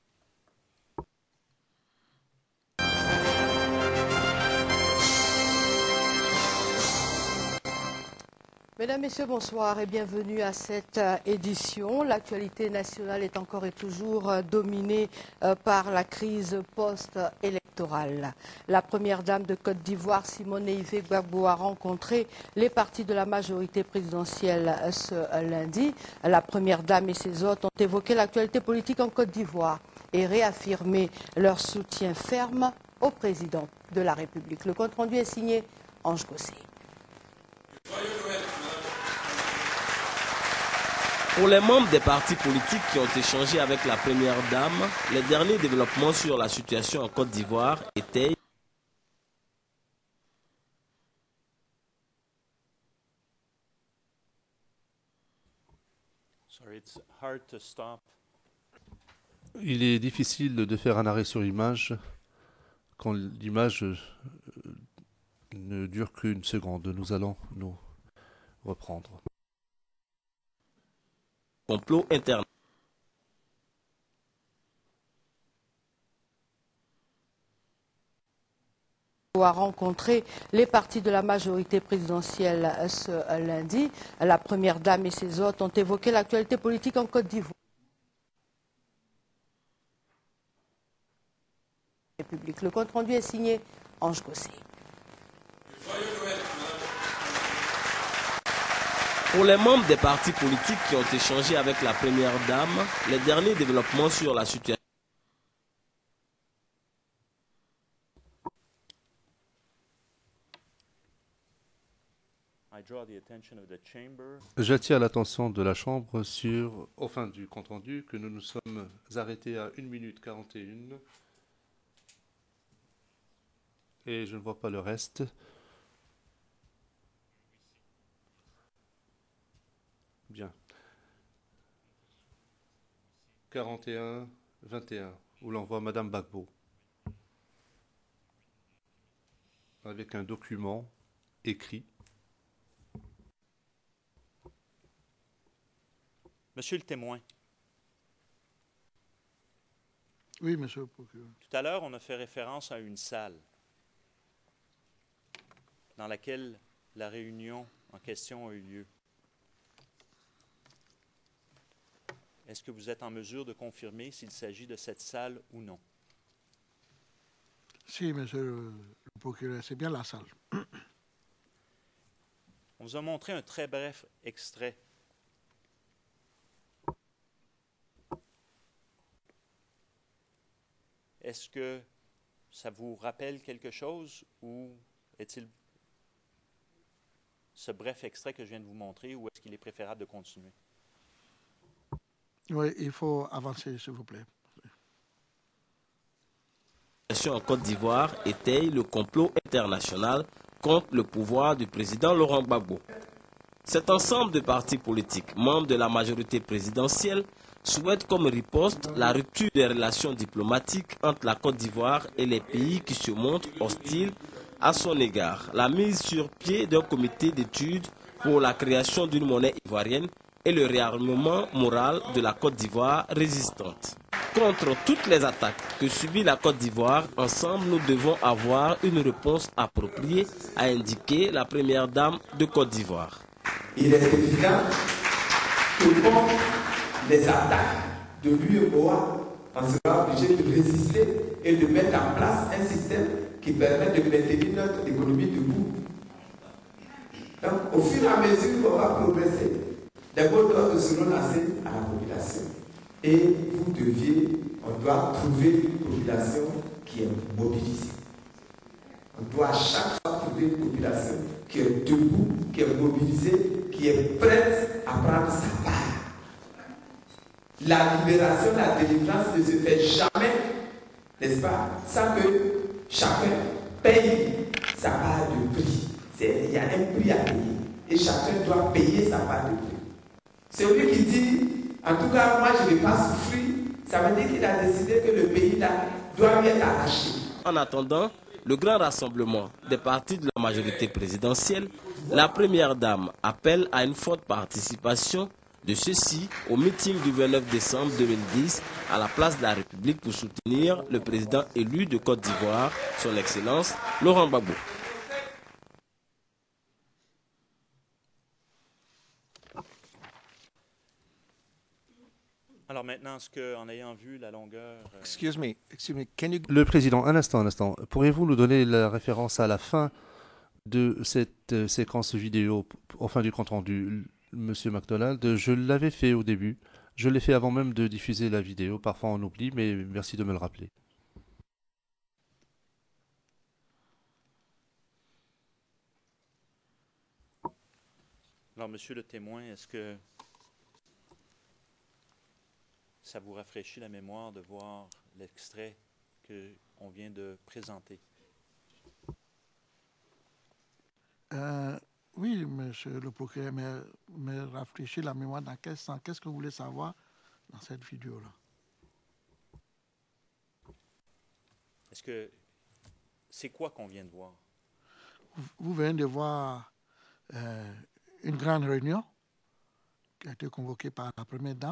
Mesdames, Messieurs, bonsoir et bienvenue à cette euh, édition. L'actualité nationale est encore et toujours euh, dominée euh, par la crise post-électorale. La première dame de Côte d'Ivoire, Simoné-Ivé Gbagbo, a rencontré les partis de la majorité présidentielle euh, ce euh, lundi. La première dame et ses hôtes ont évoqué l'actualité politique en Côte d'Ivoire et réaffirmé leur soutien ferme au président de la République. Le compte-rendu est signé Ange Gossé. Pour les membres des partis politiques qui ont échangé avec la première dame, les derniers développements sur la situation en Côte d'Ivoire étaient Sorry, it's hard to stop. Il est difficile de faire un arrêt sur l'image quand l'image euh, ne dure qu'une seconde. Nous allons nous reprendre. complot interne. A rencontré les partis de la majorité présidentielle ce lundi. La première dame et ses hôtes ont évoqué l'actualité politique en Côte d'Ivoire. Le compte-rendu est signé Ange Gossé. Pour les membres des partis politiques qui ont échangé avec la première dame, les derniers développements sur la situation. J'attire l'attention de la Chambre sur, au fin du compte-rendu, que nous nous sommes arrêtés à une minute quarante et une. Et je ne vois pas le reste. Bien. quarante et un, vingt et un, où l'on voit Madame Gbagbo. Avec un document écrit. Monsieur le témoin. Oui, monsieur le procureur. Tout à l'heure, on a fait référence à une salle dans laquelle la réunion en question a eu lieu. est-ce que vous êtes en mesure de confirmer s'il s'agit de cette salle ou non? Si, monsieur le procureur, c'est bien la salle. On vous a montré un très bref extrait. Est-ce que ça vous rappelle quelque chose ou est-il ce bref extrait que je viens de vous montrer ou est-ce qu'il est préférable de continuer? Oui, il faut avancer, s'il vous plaît. En Côte d'Ivoire étaye le complot international contre le pouvoir du président Laurent Gbagbo. Cet ensemble de partis politiques, membres de la majorité présidentielle, souhaitent comme riposte la rupture des relations diplomatiques entre la Côte d'Ivoire et les pays qui se montrent hostiles à son égard, la mise sur pied d'un comité d'études pour la création d'une monnaie ivoirienne et le réarmement moral de la Côte d'Ivoire résistante. Contre toutes les attaques que subit la Côte d'Ivoire, ensemble nous devons avoir une réponse appropriée, a indiqué la première dame de Côte d'Ivoire. Il est évident que contre les attaques de l'U E M O A, on sera obligé de résister et de mettre en place un système qui permet de maintenir notre économie debout. Donc, au fur et à mesure qu'on va progresser, des mots d'ordre seront lancés à la population. Et vous deviez, on doit trouver une population qui est mobilisée. On doit à chaque fois trouver une population qui est debout, qui est mobilisée, qui est prête à prendre sa part. La libération, la délivrance ne se fait jamais, n'est-ce pas, sans que chacun paye sa part de prix. Il y a un prix à payer et chacun doit payer sa part de prix. Celui qui dit, en tout cas, moi je ne vais pas souffrir, ça veut dire qu'il a décidé que le pays là doit lui être arraché. En attendant le grand rassemblement des partis de la majorité présidentielle, la première dame appelle à une forte participation de ceux-ci au meeting du vingt-neuf décembre deux mille dix à la place de la République pour soutenir le président élu de Côte d'Ivoire, son Excellence Laurent Gbagbo. Alors maintenant, est-ce qu'en ayant vu la longueur... Euh... Excuse me, excuse me, can you... Le président, un instant, un instant. Pourriez-vous nous donner la référence à la fin de cette euh, séquence vidéo, au fin du compte rendu, Monsieur McDonald? Je l'avais fait au début. Je l'ai fait avant même de diffuser la vidéo. Parfois on oublie, mais merci de me le rappeler. Alors, Monsieur le témoin, est-ce que ça vous rafraîchit la mémoire de voir l'extrait qu'on vient de présenter? Euh, oui, monsieur le procureur, mais, mais rafraîchir la mémoire dans quel sens? Qu'est-ce que vous voulez savoir dans cette vidéo-là? Est-ce que c'est quoi qu'on vient de voir? Vous, vous venez de voir euh, une grande réunion qui a été convoquée par la première dame.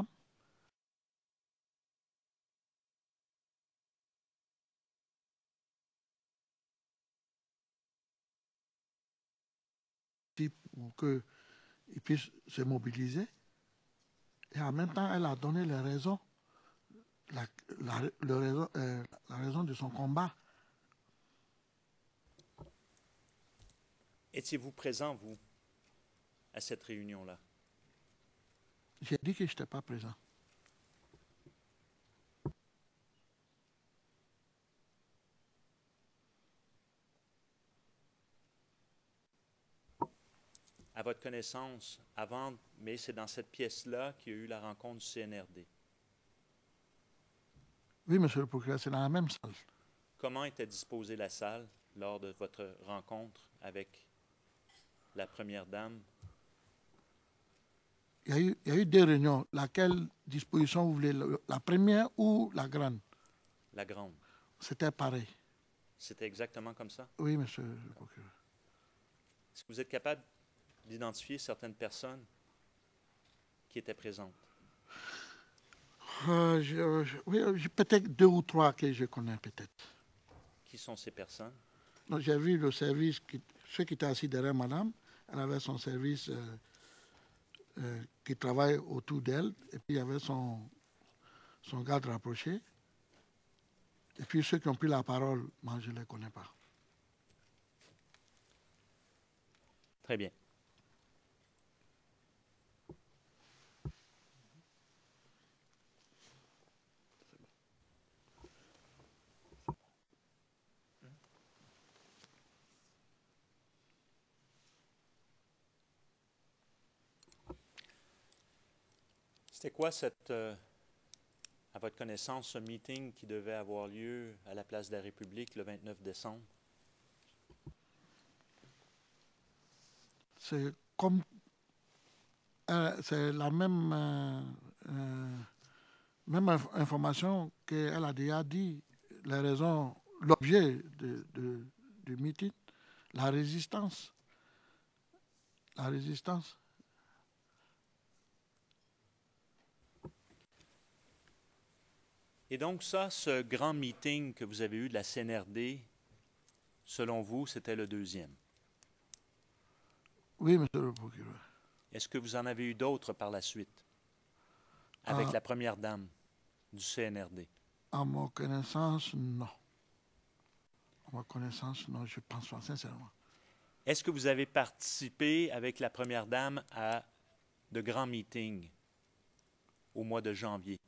Pour qu'ils puissent se mobiliser. Et en même temps, elle a donné les raisons, la, la, le raison, euh, la raison de son combat. Étiez-vous présent, vous, à cette réunion-là? J'ai dit que je n'étais pas présent. À votre connaissance, avant, mais c'est dans cette pièce-là qu'il y a eu la rencontre du C N R D. Oui, monsieur le procureur, c'est dans la même salle. Comment était disposée la salle lors de votre rencontre avec la première dame? Il y a eu, il y a eu deux réunions. Laquelle disposition vous voulez, la première ou la grande? La grande. C'était pareil. C'était exactement comme ça? Oui, monsieur le procureur. Est-ce que vous êtes capable d'identifier certaines personnes qui étaient présentes? Euh, je, je, oui, peut-être deux ou trois que je connais, peut-être. Qui sont ces personnes? J'ai vu le service, qui, ceux qui étaient assis derrière madame, elle avait son service euh, euh, qui travaillent autour d'elle, et puis il y avait son, son garde rapproché. Et puis ceux qui ont pris la parole, moi je ne les connais pas. Très bien. C'était quoi, cette, euh, à votre connaissance, ce meeting qui devait avoir lieu à la Place de la République le vingt-neuf décembre? C'est comme euh, c'est la même, euh, euh, même inf information qu'elle a déjà dit, les raisons, l'objet de, de, du meeting, la résistance. La résistance. Et donc ça, ce grand meeting que vous avez eu de la C N R D, selon vous, c'était le deuxième? Oui, monsieur le procureur. Est-ce que vous en avez eu d'autres par la suite, avec ah, la première dame du C N R D? À ma connaissance, non. À ma connaissance, non, je pense pas, sincèrement. Est-ce que vous avez participé avec la première dame à de grands meetings au mois de janvier?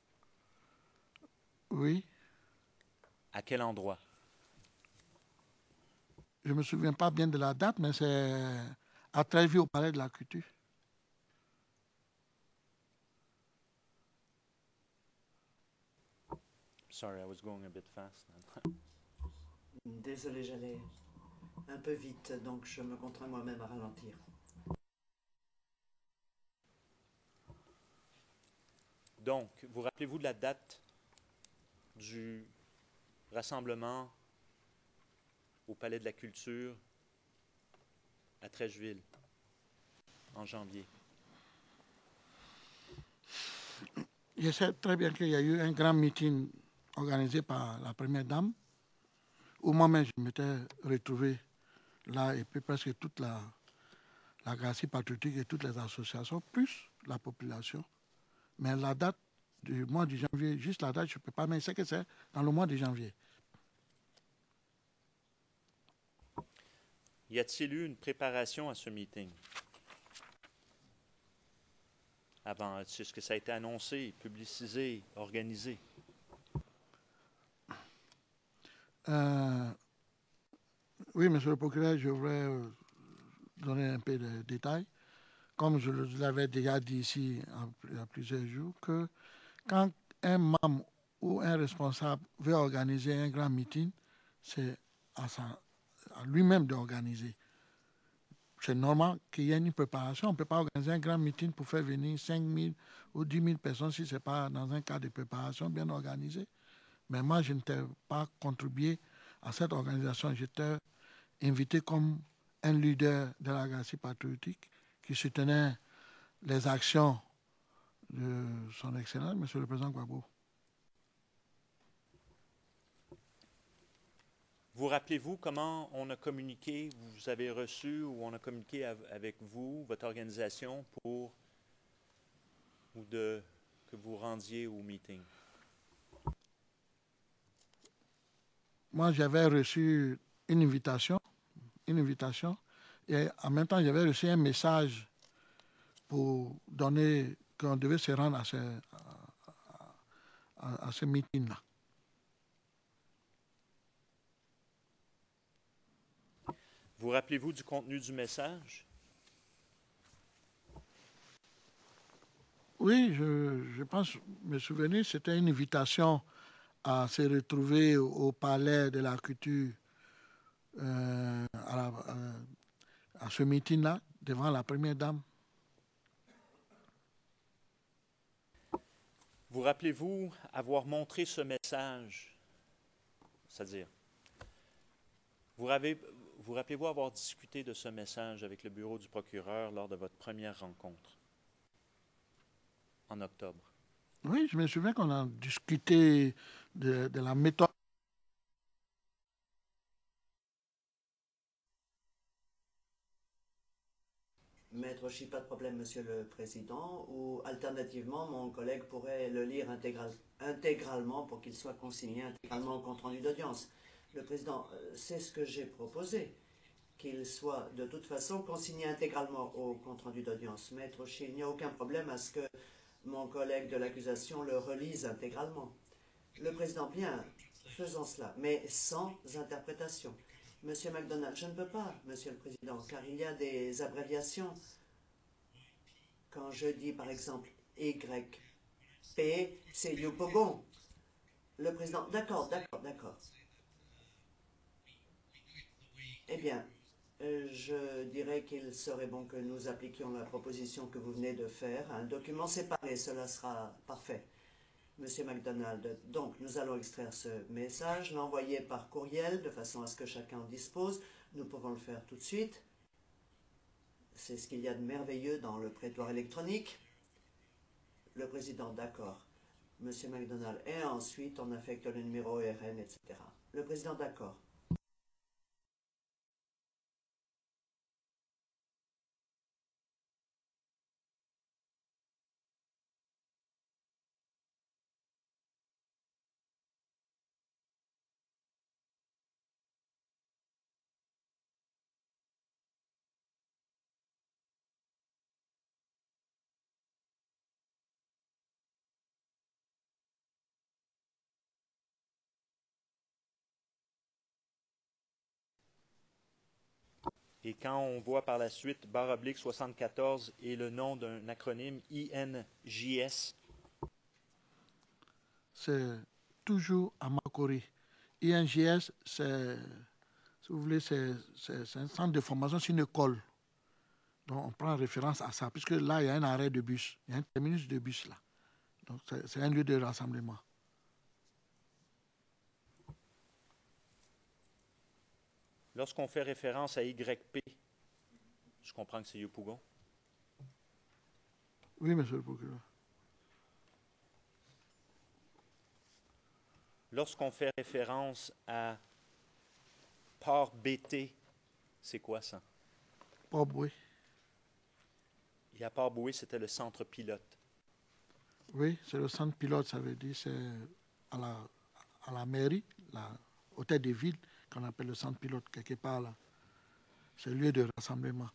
Oui. À quel endroit? Je ne me souviens pas bien de la date, mais c'est à Trévis au Palais de la Culture. Sorry, I was going a bit fast. Désolé, j'allais un peu vite, donc je me contrains moi-même à ralentir. Donc, vous rappelez-vous de la date du rassemblement au Palais de la Culture à Trècheville en janvier? Je sais très bien qu'il y a eu un grand meeting organisé par la première dame, où moi-même je m'étais retrouvé là, et puis presque toute la, la Gracie patriotique et toutes les associations, plus la population. Mais la date du mois de janvier, juste la date, je ne peux pas, mais c'est que c'est dans le mois de janvier. Y a-t-il eu une préparation à ce meeting? Avant, est-ce que ça a été annoncé, publicisé, organisé? Euh, oui, monsieur le procureur, je voudrais donner un peu de détails. Comme je l'avais déjà dit ici il y a plusieurs jours, que quand un membre ou un responsable veut organiser un grand meeting, c'est à, à lui-même d'organiser. C'est normal qu'il y ait une préparation. On ne peut pas organiser un grand meeting pour faire venir cinq mille ou dix mille personnes si ce n'est pas dans un cadre de préparation bien organisé. Mais moi, je n'étais pas contribué à cette organisation. J'étais invité comme un leader de la Gracie patriotique qui soutenait les actions de son Excellence, M. le Président Gbagbo. Vous rappelez-vous comment on a communiqué, vous avez reçu ou on a communiqué avec vous, votre organisation, pour ou de, que vous rendiez au meeting? Moi, j'avais reçu une invitation, une invitation, et en même temps, j'avais reçu un message pour donner qu'on devait se rendre à ce, à, à, à ce meeting-là. Vous rappelez-vous du contenu du message? Oui, je, je pense me souvenir, c'était une invitation à se retrouver au, au Palais de la Culture euh, à, la, euh, à ce meeting-là, devant la première dame. Vous rappelez-vous avoir montré ce message? C'est-à-dire, vous avez... Vous rappelez-vous avoir discuté de ce message avec le bureau du procureur lors de votre première rencontre en octobre? Oui, je me souviens qu'on a discuté de, de la méthode. Maître Maître Oshie, pas de problème, Monsieur le Président. Ou alternativement, mon collègue pourrait le lire intégral, intégralement pour qu'il soit consigné intégralement au compte-rendu d'audience. Le Président, c'est ce que j'ai proposé, qu'il soit de toute façon consigné intégralement au compte-rendu d'audience. Maître Oshie, il n'y a aucun problème à ce que mon collègue de l'accusation le relise intégralement. Le Président, bien, faisons cela, mais sans interprétation. Monsieur MacDonald, je ne peux pas, Monsieur le Président, car il y a des abréviations. Quand je dis, par exemple, Y P, c'est Yopougon. Le Président, d'accord, d'accord, d'accord. Eh bien, euh, je dirais qu'il serait bon que nous appliquions la proposition que vous venez de faire. Un document séparé, cela sera parfait. Monsieur MacDonald, donc nous allons extraire ce message, l'envoyer par courriel de façon à ce que chacun en dispose. Nous pouvons le faire tout de suite. C'est ce qu'il y a de merveilleux dans le prétoire électronique. Le Président, d'accord. Monsieur MacDonald, et ensuite on affecte le numéro R N, et cetera. Le Président, d'accord. Et quand on voit par la suite barre oblique soixante-quatorze et le nom d'un acronyme I N J S. C'est toujours à Makori. I N J S, c'est, si vous voulez, c'est, c'est, c'est un centre de formation, c'est une école. Donc on prend référence à ça, puisque là, il y a un arrêt de bus, il y a un terminus de bus là. Donc c'est, c'est un lieu de rassemblement. Lorsqu'on fait référence à Y P, je comprends que c'est Yopougon. Oui, monsieur le procureur. Lorsqu'on fait référence à Port B T, c'est quoi ça? Port Boué. Et à Port Boué, c'était le centre pilote. Oui, c'est le centre pilote, ça veut dire c'est à la, à la mairie, la hôtel de ville, qu'on appelle le centre pilote, quelque part là. C'est le lieu de rassemblement.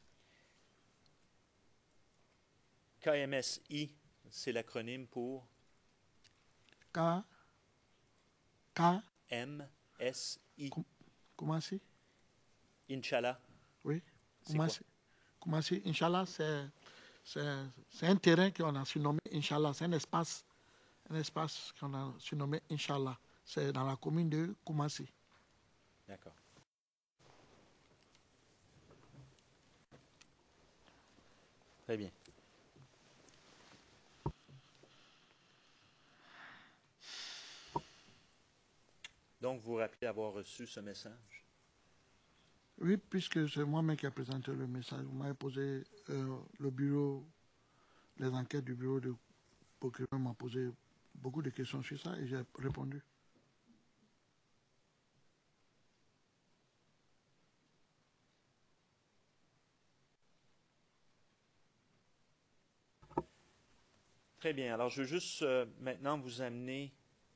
K M S I, c'est l'acronyme pour K. K. M S I. Comment c'est? Inch'Allah. Oui. Comment c'est? Comment c'est? Inch'Allah, c'est, c'est, c'est un terrain qu'on a surnommé Inch'Allah. C'est un espace, un espace qu'on a surnommé Inch'Allah. C'est dans la commune de Koumassi. D'accord. Très bien. Donc, vous vous rappelez avoir reçu ce message? Oui, puisque c'est moi-même qui ai présenté le message. Vous m'avez posé euh, le bureau, les enquêtes du bureau de procureur m'ont posé beaucoup de questions sur ça et j'ai répondu. Très bien. Alors, je veux juste euh, maintenant vous amener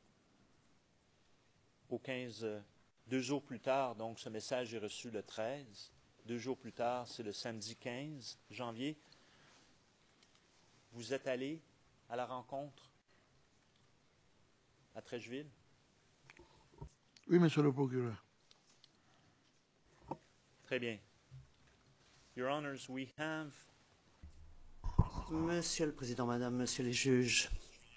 au quinze, euh, deux jours plus tard. Donc, ce message est reçu le treize. Deux jours plus tard, c'est le samedi quinze janvier. Vous êtes allé à la rencontre à Trècheville? Oui, monsieur le procureur. Très bien. Your Honors, we have... Monsieur le Président, Madame, Monsieur les juges,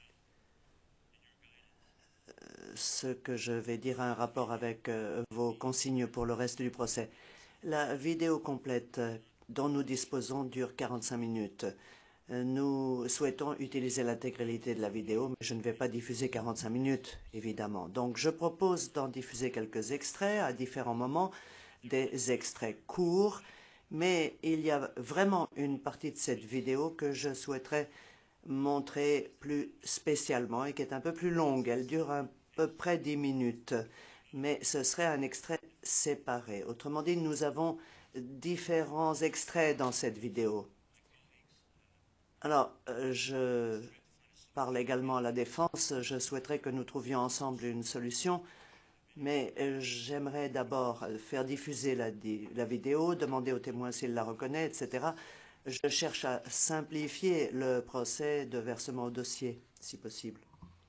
ce que je vais dire a un rapport avec euh, vos consignes pour le reste du procès. La vidéo complète dont nous disposons dure quarante-cinq minutes. Nous souhaitons utiliser l'intégralité de la vidéo, mais je ne vais pas diffuser quarante-cinq minutes, évidemment. Donc, je propose d'en diffuser quelques extraits à différents moments, des extraits courts, mais il y a vraiment une partie de cette vidéo que je souhaiterais montrer plus spécialement et qui est un peu plus longue. Elle dure à peu près dix minutes, mais ce serait un extrait séparé. Autrement dit, nous avons différents extraits dans cette vidéo. Alors, euh, je parle également à la défense. Je souhaiterais que nous trouvions ensemble une solution, mais euh, j'aimerais d'abord faire diffuser la, la vidéo, demander au témoin s'il la reconnaît, et cetera. Je cherche à simplifier le procès de versement au dossier, si possible.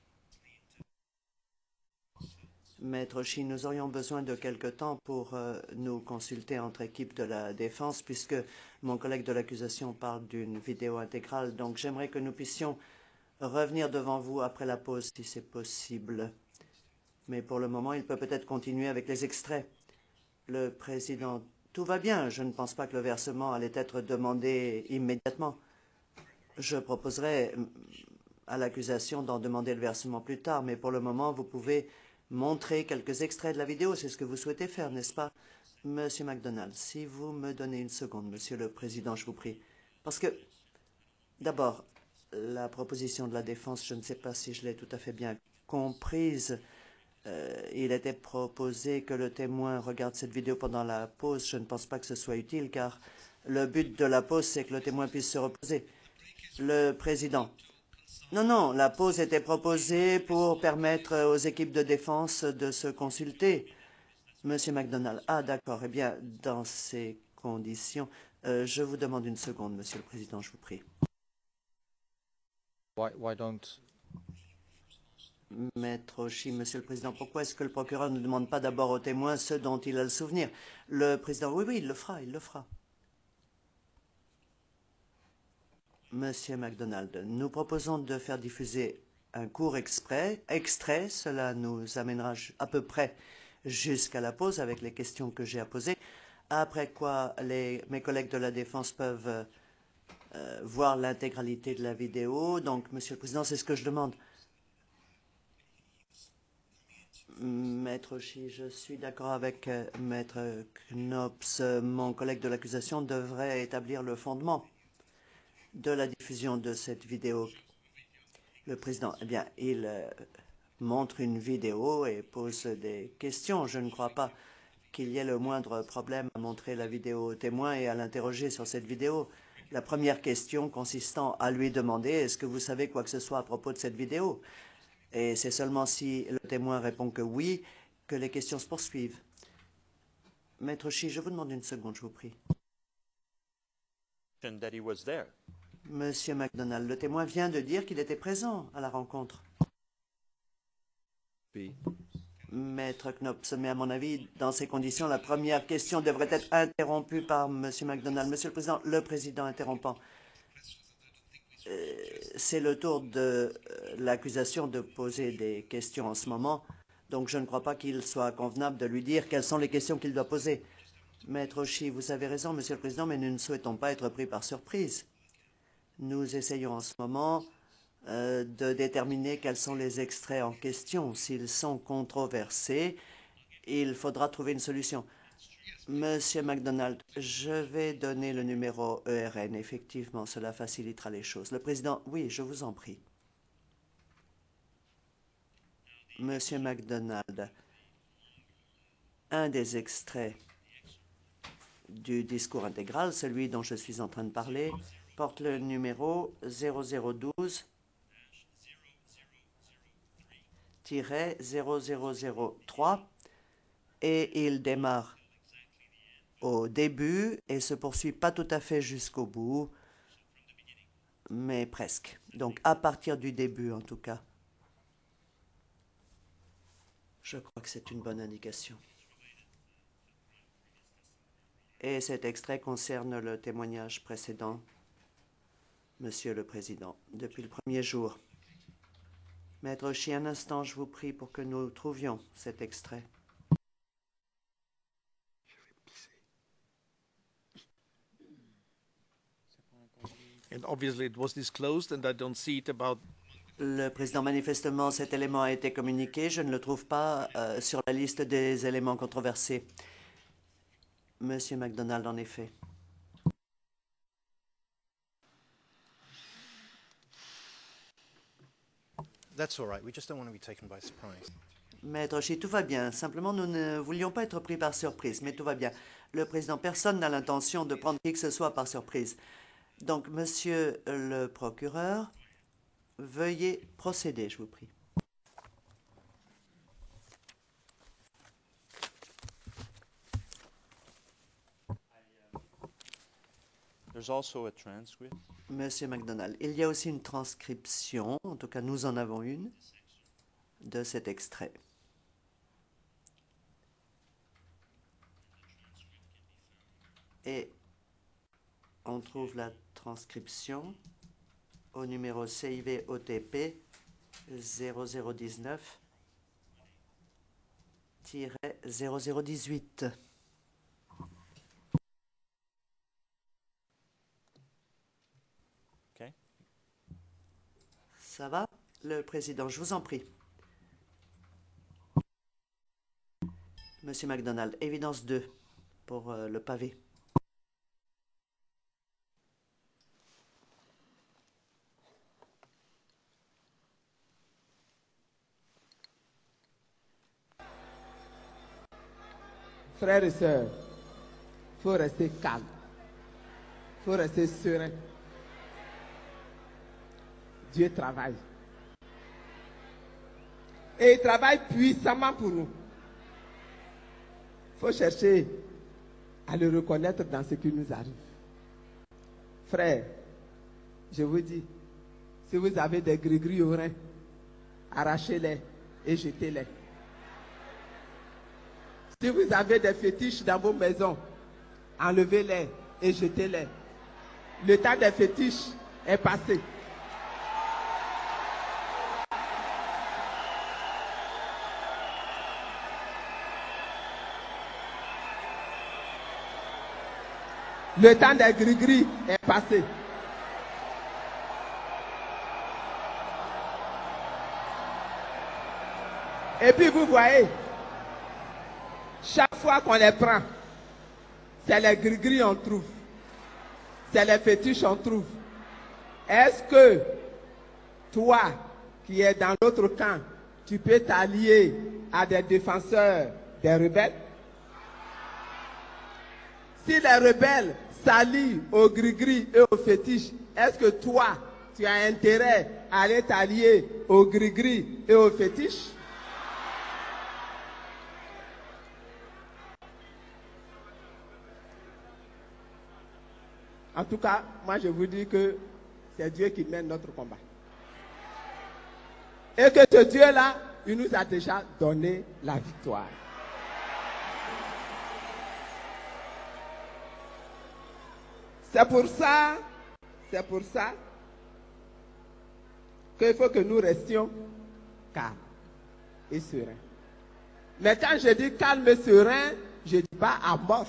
Maître Chi, nous aurions besoin de quelque temps pour euh, nous consulter entre équipes de la défense, puisque mon collègue de l'accusation parle d'une vidéo intégrale. Donc j'aimerais que nous puissions revenir devant vous après la pause, si c'est possible. Mais pour le moment, il peut peut-être continuer avec les extraits. Le président, tout va bien. Je ne pense pas que le versement allait être demandé immédiatement. Je proposerai à l'accusation d'en demander le versement plus tard, mais pour le moment, vous pouvez montrer quelques extraits de la vidéo. C'est ce que vous souhaitez faire, n'est-ce pas, Monsieur McDonald? Si vous me donnez une seconde, Monsieur le Président, je vous prie. Parce que, d'abord, la proposition de la défense, je ne sais pas si je l'ai tout à fait bien comprise. Euh, il était proposé que le témoin regarde cette vidéo pendant la pause. Je ne pense pas que ce soit utile, car le but de la pause, c'est que le témoin puisse se reposer. Le Président. Non, non, la pause était proposée pour permettre aux équipes de défense de se consulter. Monsieur McDonald. Ah, d'accord. Eh bien, dans ces conditions, euh, je vous demande une seconde, Monsieur le Président, je vous prie. Why, why don't... Maître Oshie, Monsieur le Président, pourquoi est-ce que le procureur ne demande pas d'abord au témoin ce dont il a le souvenir? Le Président, oui, oui, il le fera, il le fera. Monsieur McDonald, nous proposons de faire diffuser un court extrait. extrait. Cela nous amènera à peu près jusqu'à la pause avec les questions que j'ai à poser. Après quoi, les, mes collègues de la Défense peuvent euh, voir l'intégralité de la vidéo. Donc, Monsieur le Président, c'est ce que je demande. Maître Chi, je suis d'accord avec euh, Maître Knops. Mon collègue de l'accusation devrait établir le fondement de la diffusion de cette vidéo. Le président, eh bien, il euh, montre une vidéo et pose des questions. Je ne crois pas qu'il y ait le moindre problème à montrer la vidéo au témoin et à l'interroger sur cette vidéo. La première question consistant à lui demander « Est-ce que vous savez quoi que ce soit à propos de cette vidéo ?» Et c'est seulement si le témoin répond que oui que les questions se poursuivent. Maître Chi, je vous demande une seconde, je vous prie. That he was there. Monsieur McDonald, le témoin vient de dire qu'il était présent à la rencontre. Oui. Maître Knops, mais à mon avis, dans ces conditions, la première question devrait être interrompue par Monsieur McDonald. Monsieur le Président, le Président interrompant. Euh, c'est le tour de euh, l'accusation de poser des questions en ce moment, donc je ne crois pas qu'il soit convenable de lui dire quelles sont les questions qu'il doit poser. Maître Oshie, vous avez raison, Monsieur le Président, mais nous ne souhaitons pas être pris par surprise. Nous essayons en ce moment euh, de déterminer quels sont les extraits en question. S'ils sont controversés, il faudra trouver une solution. Monsieur McDonald, je vais donner le numéro E R N. Effectivement, cela facilitera les choses. Le Président, oui, je vous en prie. Monsieur McDonald, un des extraits du discours intégral, celui dont je suis en train de parler, porte le numéro zéro zéro douze zéro zéro zéro trois et il démarre au début et se poursuit pas tout à fait jusqu'au bout, mais presque. Donc à partir du début en tout cas. Je crois que c'est une bonne indication. Et cet extrait concerne le témoignage précédent, Monsieur le Président, depuis le premier jour. Maître Oshie, un instant, je vous prie pour que nous trouvions cet extrait. And obviously it was disclosed and I don't see it about... Le Président, manifestement, cet élément a été communiqué. Je ne le trouve pas euh, sur la liste des éléments controversés. Monsieur McDonald, en effet. That's all right. We just don't want to be taken by surprise. Maître Oshie, tout va bien. Simplement, nous ne voulions pas être pris par surprise, mais tout va bien. Le Président, personne n'a l'intention de prendre qui que ce soit par surprise. Donc, monsieur le procureur, veuillez procéder, je vous prie. There's also a transcript. Monsieur MacDonald, il y a aussi une transcription, en tout cas nous en avons une, de cet extrait. Et on trouve la transcription au numéro C I V O T P zéro zéro dix-neuf zéro zéro dix-huit. Okay. Ça va? Le président, je vous en prie. Monsieur MacDonald, évidence deux pour euh, le pavé. Frères et sœurs, il faut rester calme, il faut rester serein. Dieu travaille. Et il travaille puissamment pour nous. Il faut chercher à le reconnaître dans ce qui nous arrive. Frères, je vous dis, si vous avez des gris-gris au rein, arrachez-les et jetez-les. Si vous avez des fétiches dans vos maisons, enlevez-les et jetez-les. Le temps des fétiches est passé. Le temps des gris-gris est passé. Et puis vous voyez, chaque fois qu'on les prend, c'est les gris-gris on trouve. C'est les fétiches on trouve. Est-ce que toi, qui es dans l'autre camp, tu peux t'allier à des défenseurs des rebelles? Si les rebelles s'allient aux gris-gris et aux fétiches, est-ce que toi, tu as intérêt à aller t'allier aux gris-gris et aux fétiches? En tout cas, moi je vous dis que c'est Dieu qui mène notre combat. Et que ce Dieu-là, il nous a déjà donné la victoire. C'est pour ça, c'est pour ça qu'il faut que nous restions calmes et sereins. Mais quand je dis calme et serein, je ne dis pas amorphe.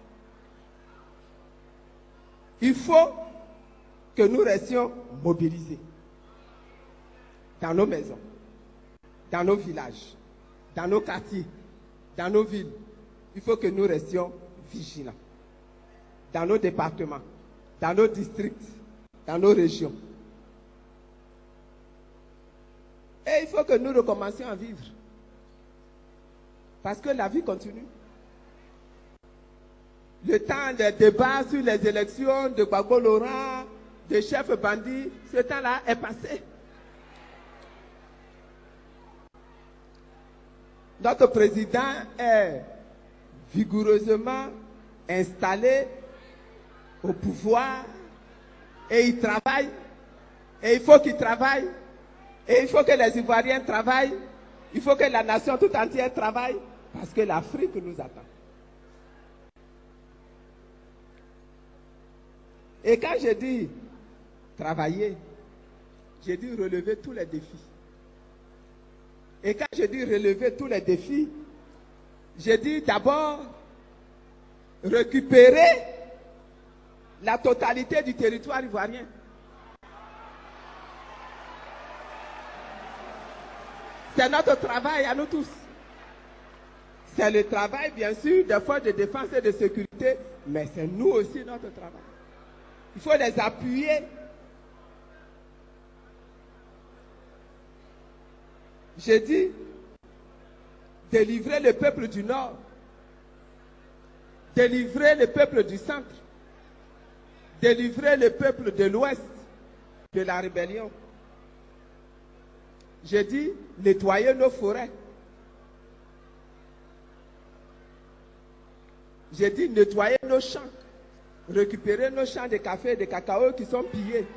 Il faut que nous restions mobilisés dans nos maisons, dans nos villages, dans nos quartiers, dans nos villes. Il faut que nous restions vigilants dans nos départements, dans nos districts, dans nos régions. Et il faut que nous recommencions à vivre. Parce que la vie continue. Le temps des débats sur les élections de Gbagbo Laurent, de chefs bandits, ce temps-là est passé. Notre président est vigoureusement installé au pouvoir et il travaille. Et il faut qu'il travaille. Et il faut que les Ivoiriens travaillent. Il faut que la nation tout entière travaille parce que l'Afrique nous attend. Et quand je dis travailler, je dis relever tous les défis. Et quand je dis relever tous les défis, je dis d'abord récupérer la totalité du territoire ivoirien. C'est notre travail à nous tous. C'est le travail, bien sûr, des forces de défense et de sécurité, mais c'est nous aussi notre travail. Il faut les appuyer. J'ai dit délivrer le peuple du Nord, délivrer le peuple du Centre, délivrer le peuple de l'Ouest de la rébellion. J'ai dit nettoyer nos forêts. J'ai dit nettoyer nos champs, récupérer nos champs de café et de cacao qui sont pillés.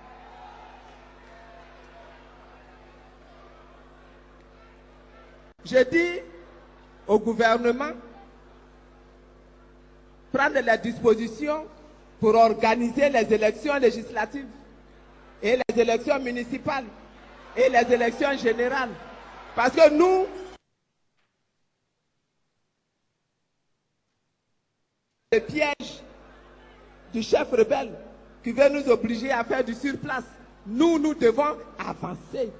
J'ai dit au gouvernement prendre les dispositions pour organiser les élections législatives et les élections municipales et les élections générales. Parce que nous, le piège du chef rebelle qui veut nous obliger à faire du surplace, nous, nous devons avancer.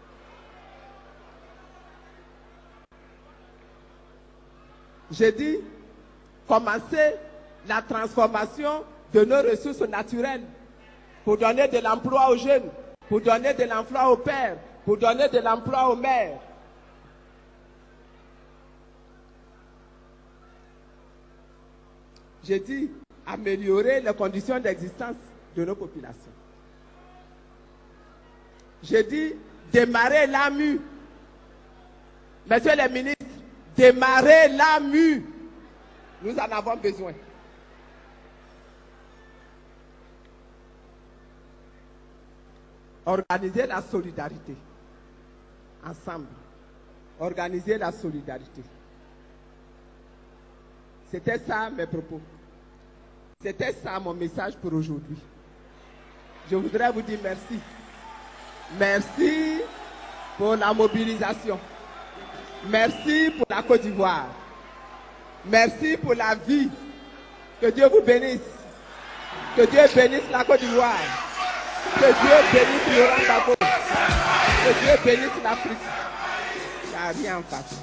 J'ai dit, commencer la transformation de nos ressources naturelles pour donner de l'emploi aux jeunes, pour donner de l'emploi aux pères, pour donner de l'emploi aux mères. J'ai dit, améliorer les conditions d'existence de nos populations. J'ai dit, démarrer l'A M U. Messieurs les ministres, démarrer l'A M U. Nous en avons besoin. Organiser la solidarité. Ensemble. Organiser la solidarité. C'était ça mes propos. C'était ça mon message pour aujourd'hui. Je voudrais vous dire merci. Merci pour la mobilisation. Merci pour la Côte d'Ivoire. Merci pour la vie. Que Dieu vous bénisse. Que Dieu bénisse la Côte d'Ivoire. Que Dieu bénisse Laurent Gbagbo. Que Dieu bénisse l'Afrique. Il n'y a rien en face.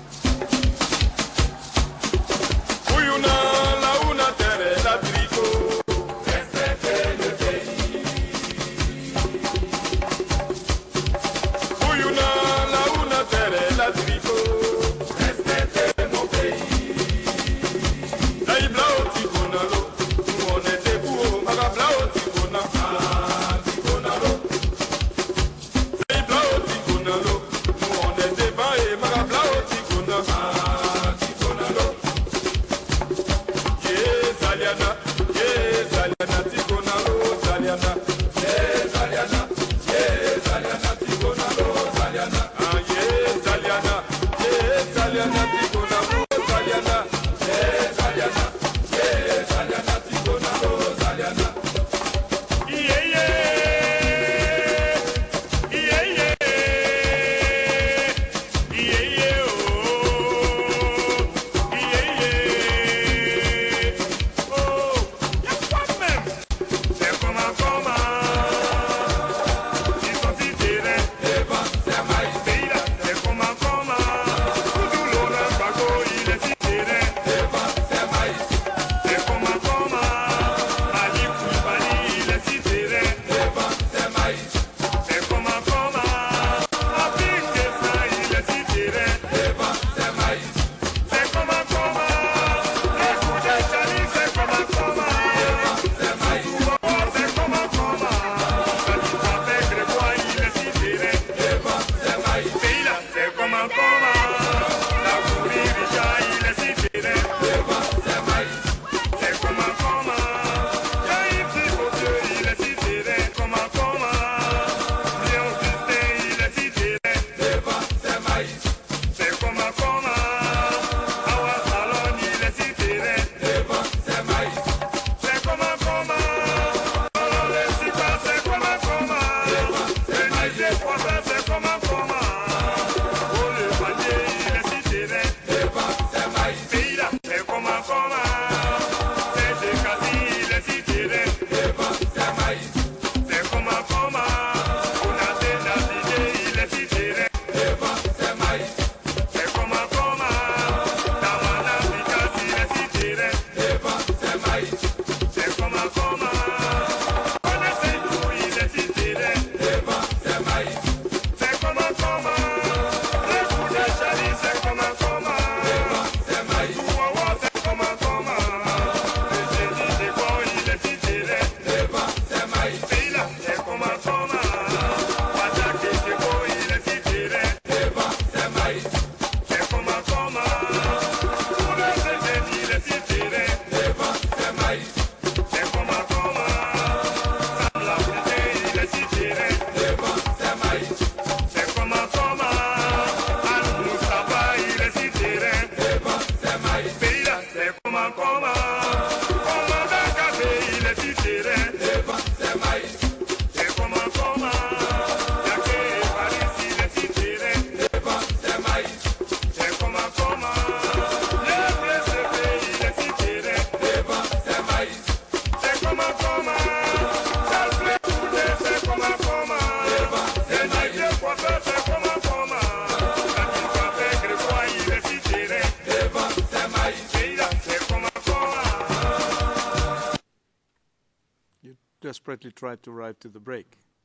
desperately tried to arrive to the break.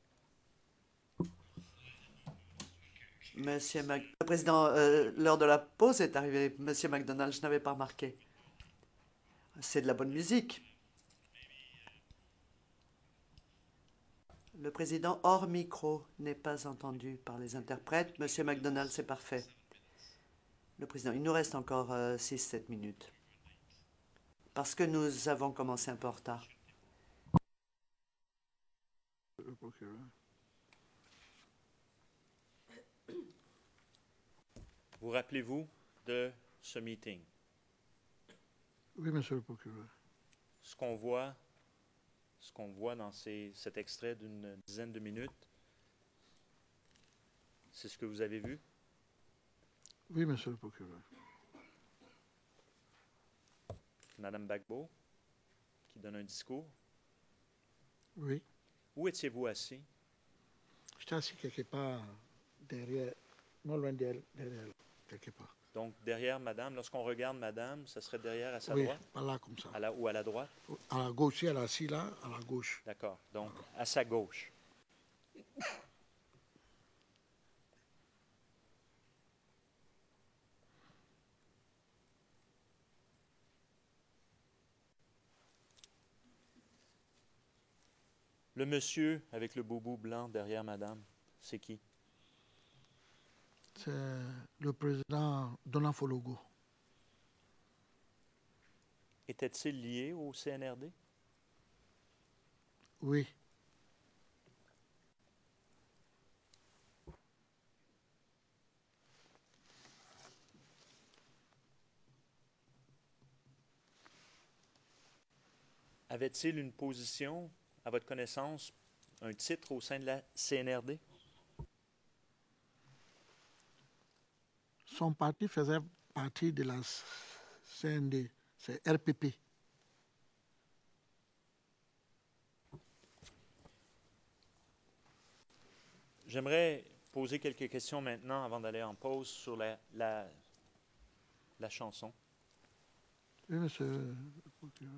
Monsieur Mac... Le président, euh, l'heure de la pause est arrivée. Monsieur McDonald, je n'avais pas remarqué. C'est de la bonne musique. Le président hors micro n'est pas entendu par les interprètes. Monsieur McDonald, c'est parfait. Le président, il nous reste encore euh, six sept minutes. Parce que nous avons commencé un peu en retard. Vous rappelez-vous de ce meeting? Oui, monsieur le procureur. Ce qu'on voit, ce qu'on voit dans ces, cet extrait d'une dizaine de minutes, c'est ce que vous avez vu? Oui, monsieur le procureur. Madame Gbagbo, qui donne un discours. Oui. Où étiez-vous assis? J'étais assis quelque part derrière, non loin d'elle, derrière, quelque part. Donc, derrière Madame, lorsqu'on regarde Madame, ça serait derrière à sa Oui, droite? par là, comme ça. À la, ou à la droite? À la gauche, si elle est assise là, à la gauche. D'accord. Donc, à sa gauche. Le monsieur avec le boubou blanc derrière Madame, c'est qui? C'est le président Donald Fologo. Était-il lié au C N R D? Oui. Avait-il une position, à votre connaissance, un titre au sein de la C N R D? Son parti faisait partie de la C N D, c'est R P P. J'aimerais poser quelques questions maintenant avant d'aller en pause sur la, la, la chanson. Oui, monsieur le procureur.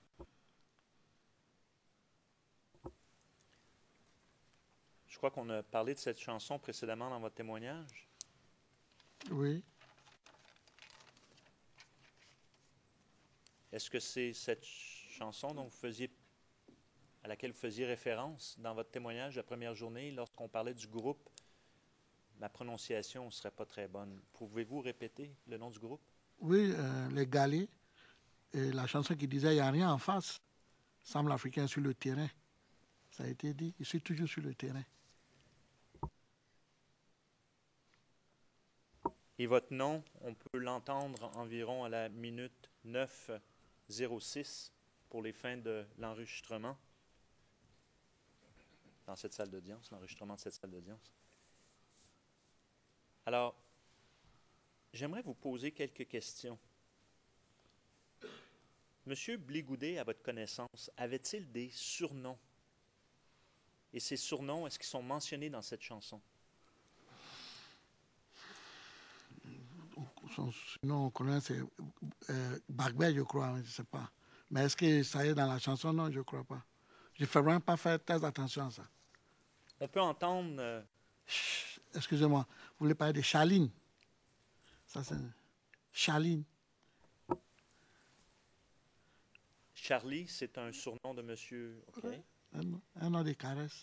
Je crois qu'on a parlé de cette chanson précédemment dans votre témoignage. Oui. Est-ce que c'est cette chanson dont vous faisiez, à laquelle vous faisiez référence dans votre témoignage la première journée, lorsqu'on parlait du groupe? Ma prononciation ne serait pas très bonne. Pouvez-vous répéter le nom du groupe? Oui, euh, les Galets, et la chanson qui disait « Il n'y a rien en face », semble africain sur le terrain. Ça a été dit, je suis toujours sur le terrain. Et votre nom, on peut l'entendre environ à la minute neuf zéro six pour les fins de l'enregistrement dans cette salle d'audience, l'enregistrement de cette salle d'audience. Alors, j'aimerais vous poser quelques questions. Monsieur Blégoudet, à votre connaissance, avait-il des surnoms? Et ces surnoms, est-ce qu'ils sont mentionnés dans cette chanson? Son surnom, on connaît, c'est euh, Bagbet, je crois, je ne sais pas. Mais est-ce que ça est dans la chanson? Non, je ne crois pas. Je ne fais vraiment pas faire très attention à ça. On peut entendre... Euh... Excusez-moi, vous voulez parler de Charline? Ça, c'est Charline. Charlie, c'est un surnom de monsieur... Okay. Un, un nom de caresse.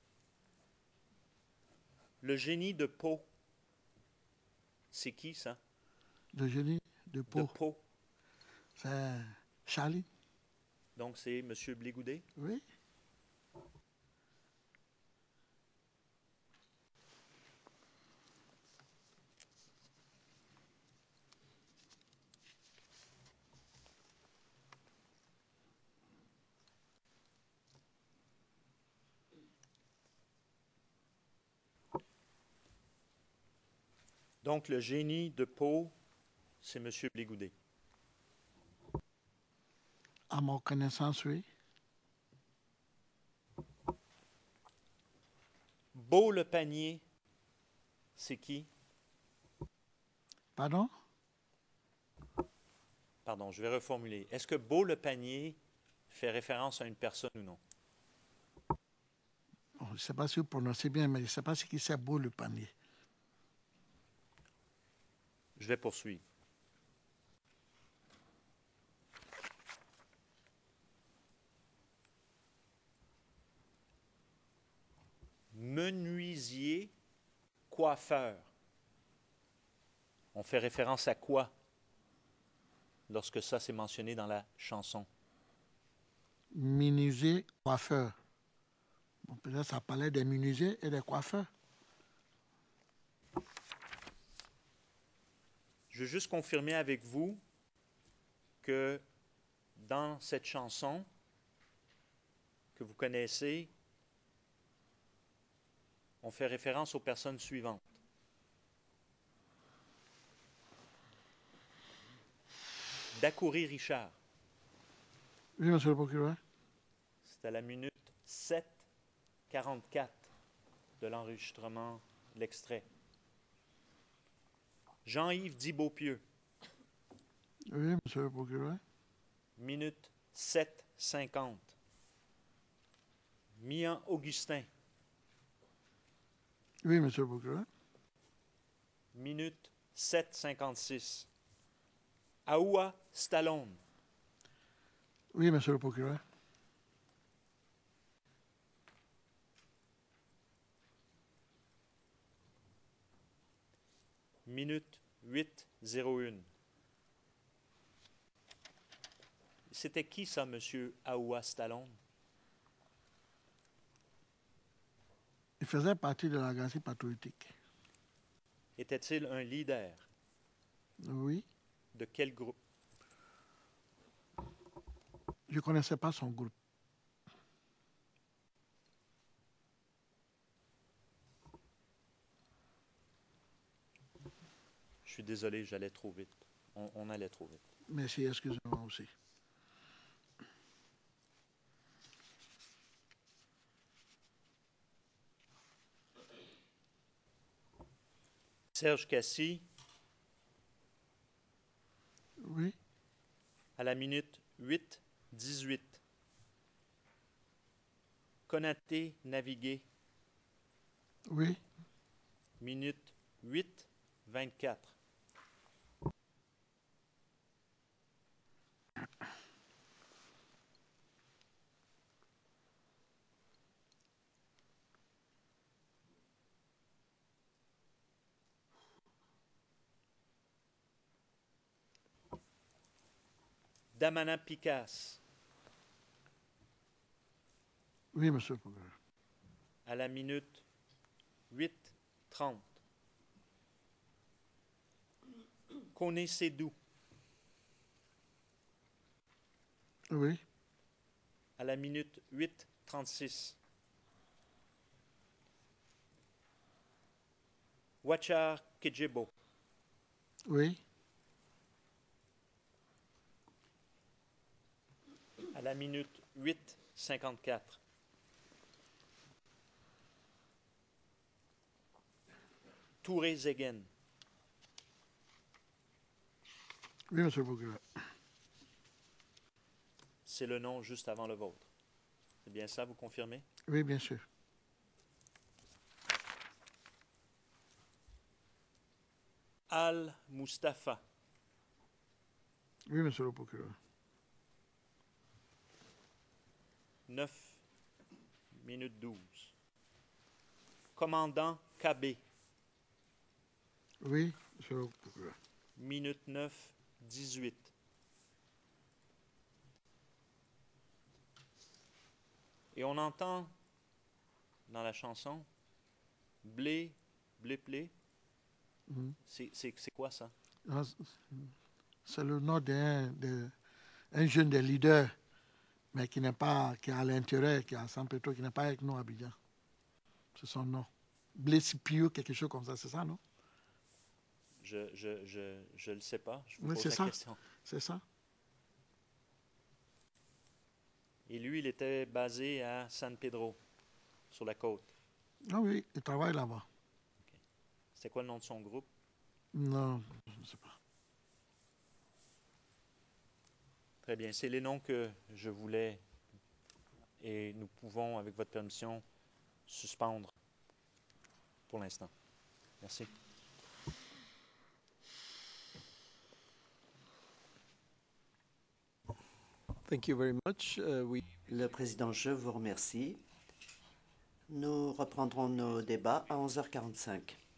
Le génie de Pau, c'est qui ça? Le génie de Pau. De Pau. C'est Charlie. Donc c'est monsieur Blégoudet? Oui. Donc, le génie de Pau, c'est M. Blégoudet. À ma connaissance, oui. Beau le panier, c'est qui? Pardon? Pardon, je vais reformuler. Est-ce que Beau le panier fait référence à une personne ou non? ne sais pas si vous prononcez bien, mais je ne sais pas ce qui c'est beau le panier. Je vais poursuivre. Menuisier, coiffeur. On fait référence à quoi lorsque ça c'est mentionné dans la chanson? Menuisier, coiffeur. Bon, peut-être ça parlait des menuisiers et des coiffeurs. Je veux juste confirmer avec vous que dans cette chanson que vous connaissez, on fait référence aux personnes suivantes. Dacoury Richard. Oui, monsieur le procureur. C'est à la minute sept quarante-quatre de l'enregistrement de l'extrait. Jean-Yves Di-Beaupieux. Oui, monsieur le procureur. Minute sept cinquante. Mian Augustin. Oui, monsieur le procureur. Minute sept cinquante-six. Aoua Stallone. Oui, monsieur le procureur. Minute huit zéro un. C'était qui ça, monsieur Aoua Stallone? Il faisait partie de la galerie patriotique. Était-il un leader? Oui. De quel groupe? Je ne connaissais pas son groupe. Je suis désolé, j'allais trop vite. On, on allait trop vite. Merci, excusez-moi aussi. Serge Cassis. Oui. À la minute huit dix-huit. Konaté Navigué. Oui. Minute huit vingt-quatre. Damana Picasse. Oui, monsieur le procureur. À la minute huit trente. Koné Sédou. Oui. À la minute huit trente-six. Wachar Kedjebo. Oui. À la minute huit cinquante-quatre. Touré Zegen. Oui, monsieur le procureur. C'est le nom juste avant le vôtre. C'est bien ça, vous confirmez? Oui, bien sûr. Al Mustafa. Oui, monsieur le procureur. neuf minutes douze. Commandant Kabé. Oui, monsieur le procureur. Minute neuf dix-huit. Et on entend dans la chanson blé, blé, blé. Mm. C'est, c'est, c'est quoi ça? C'est le nom d'un, d'un un jeune des leaders, mais qui n'est pas, qui est à l'intérieur, qui est à San Pedro, qui n'est pas avec nous à Abidjan. C'est son nom. Blé Sipio, quelque chose comme ça, c'est ça, non? Je je, je, je le sais pas. Je vous Oui, pose c'est la ça. question. C'est ça. Et lui, il était basé à San Pedro, sur la côte. Ah oui, il travaille là-bas. Okay. C'était quoi le nom de son groupe? Non, je ne sais pas. Très bien. C'est les noms que je voulais et nous pouvons, avec votre permission, suspendre pour l'instant. Merci. Thank you very much. Uh, we... Le président, je vous remercie. Nous reprendrons nos débats à onze heures quarante-cinq.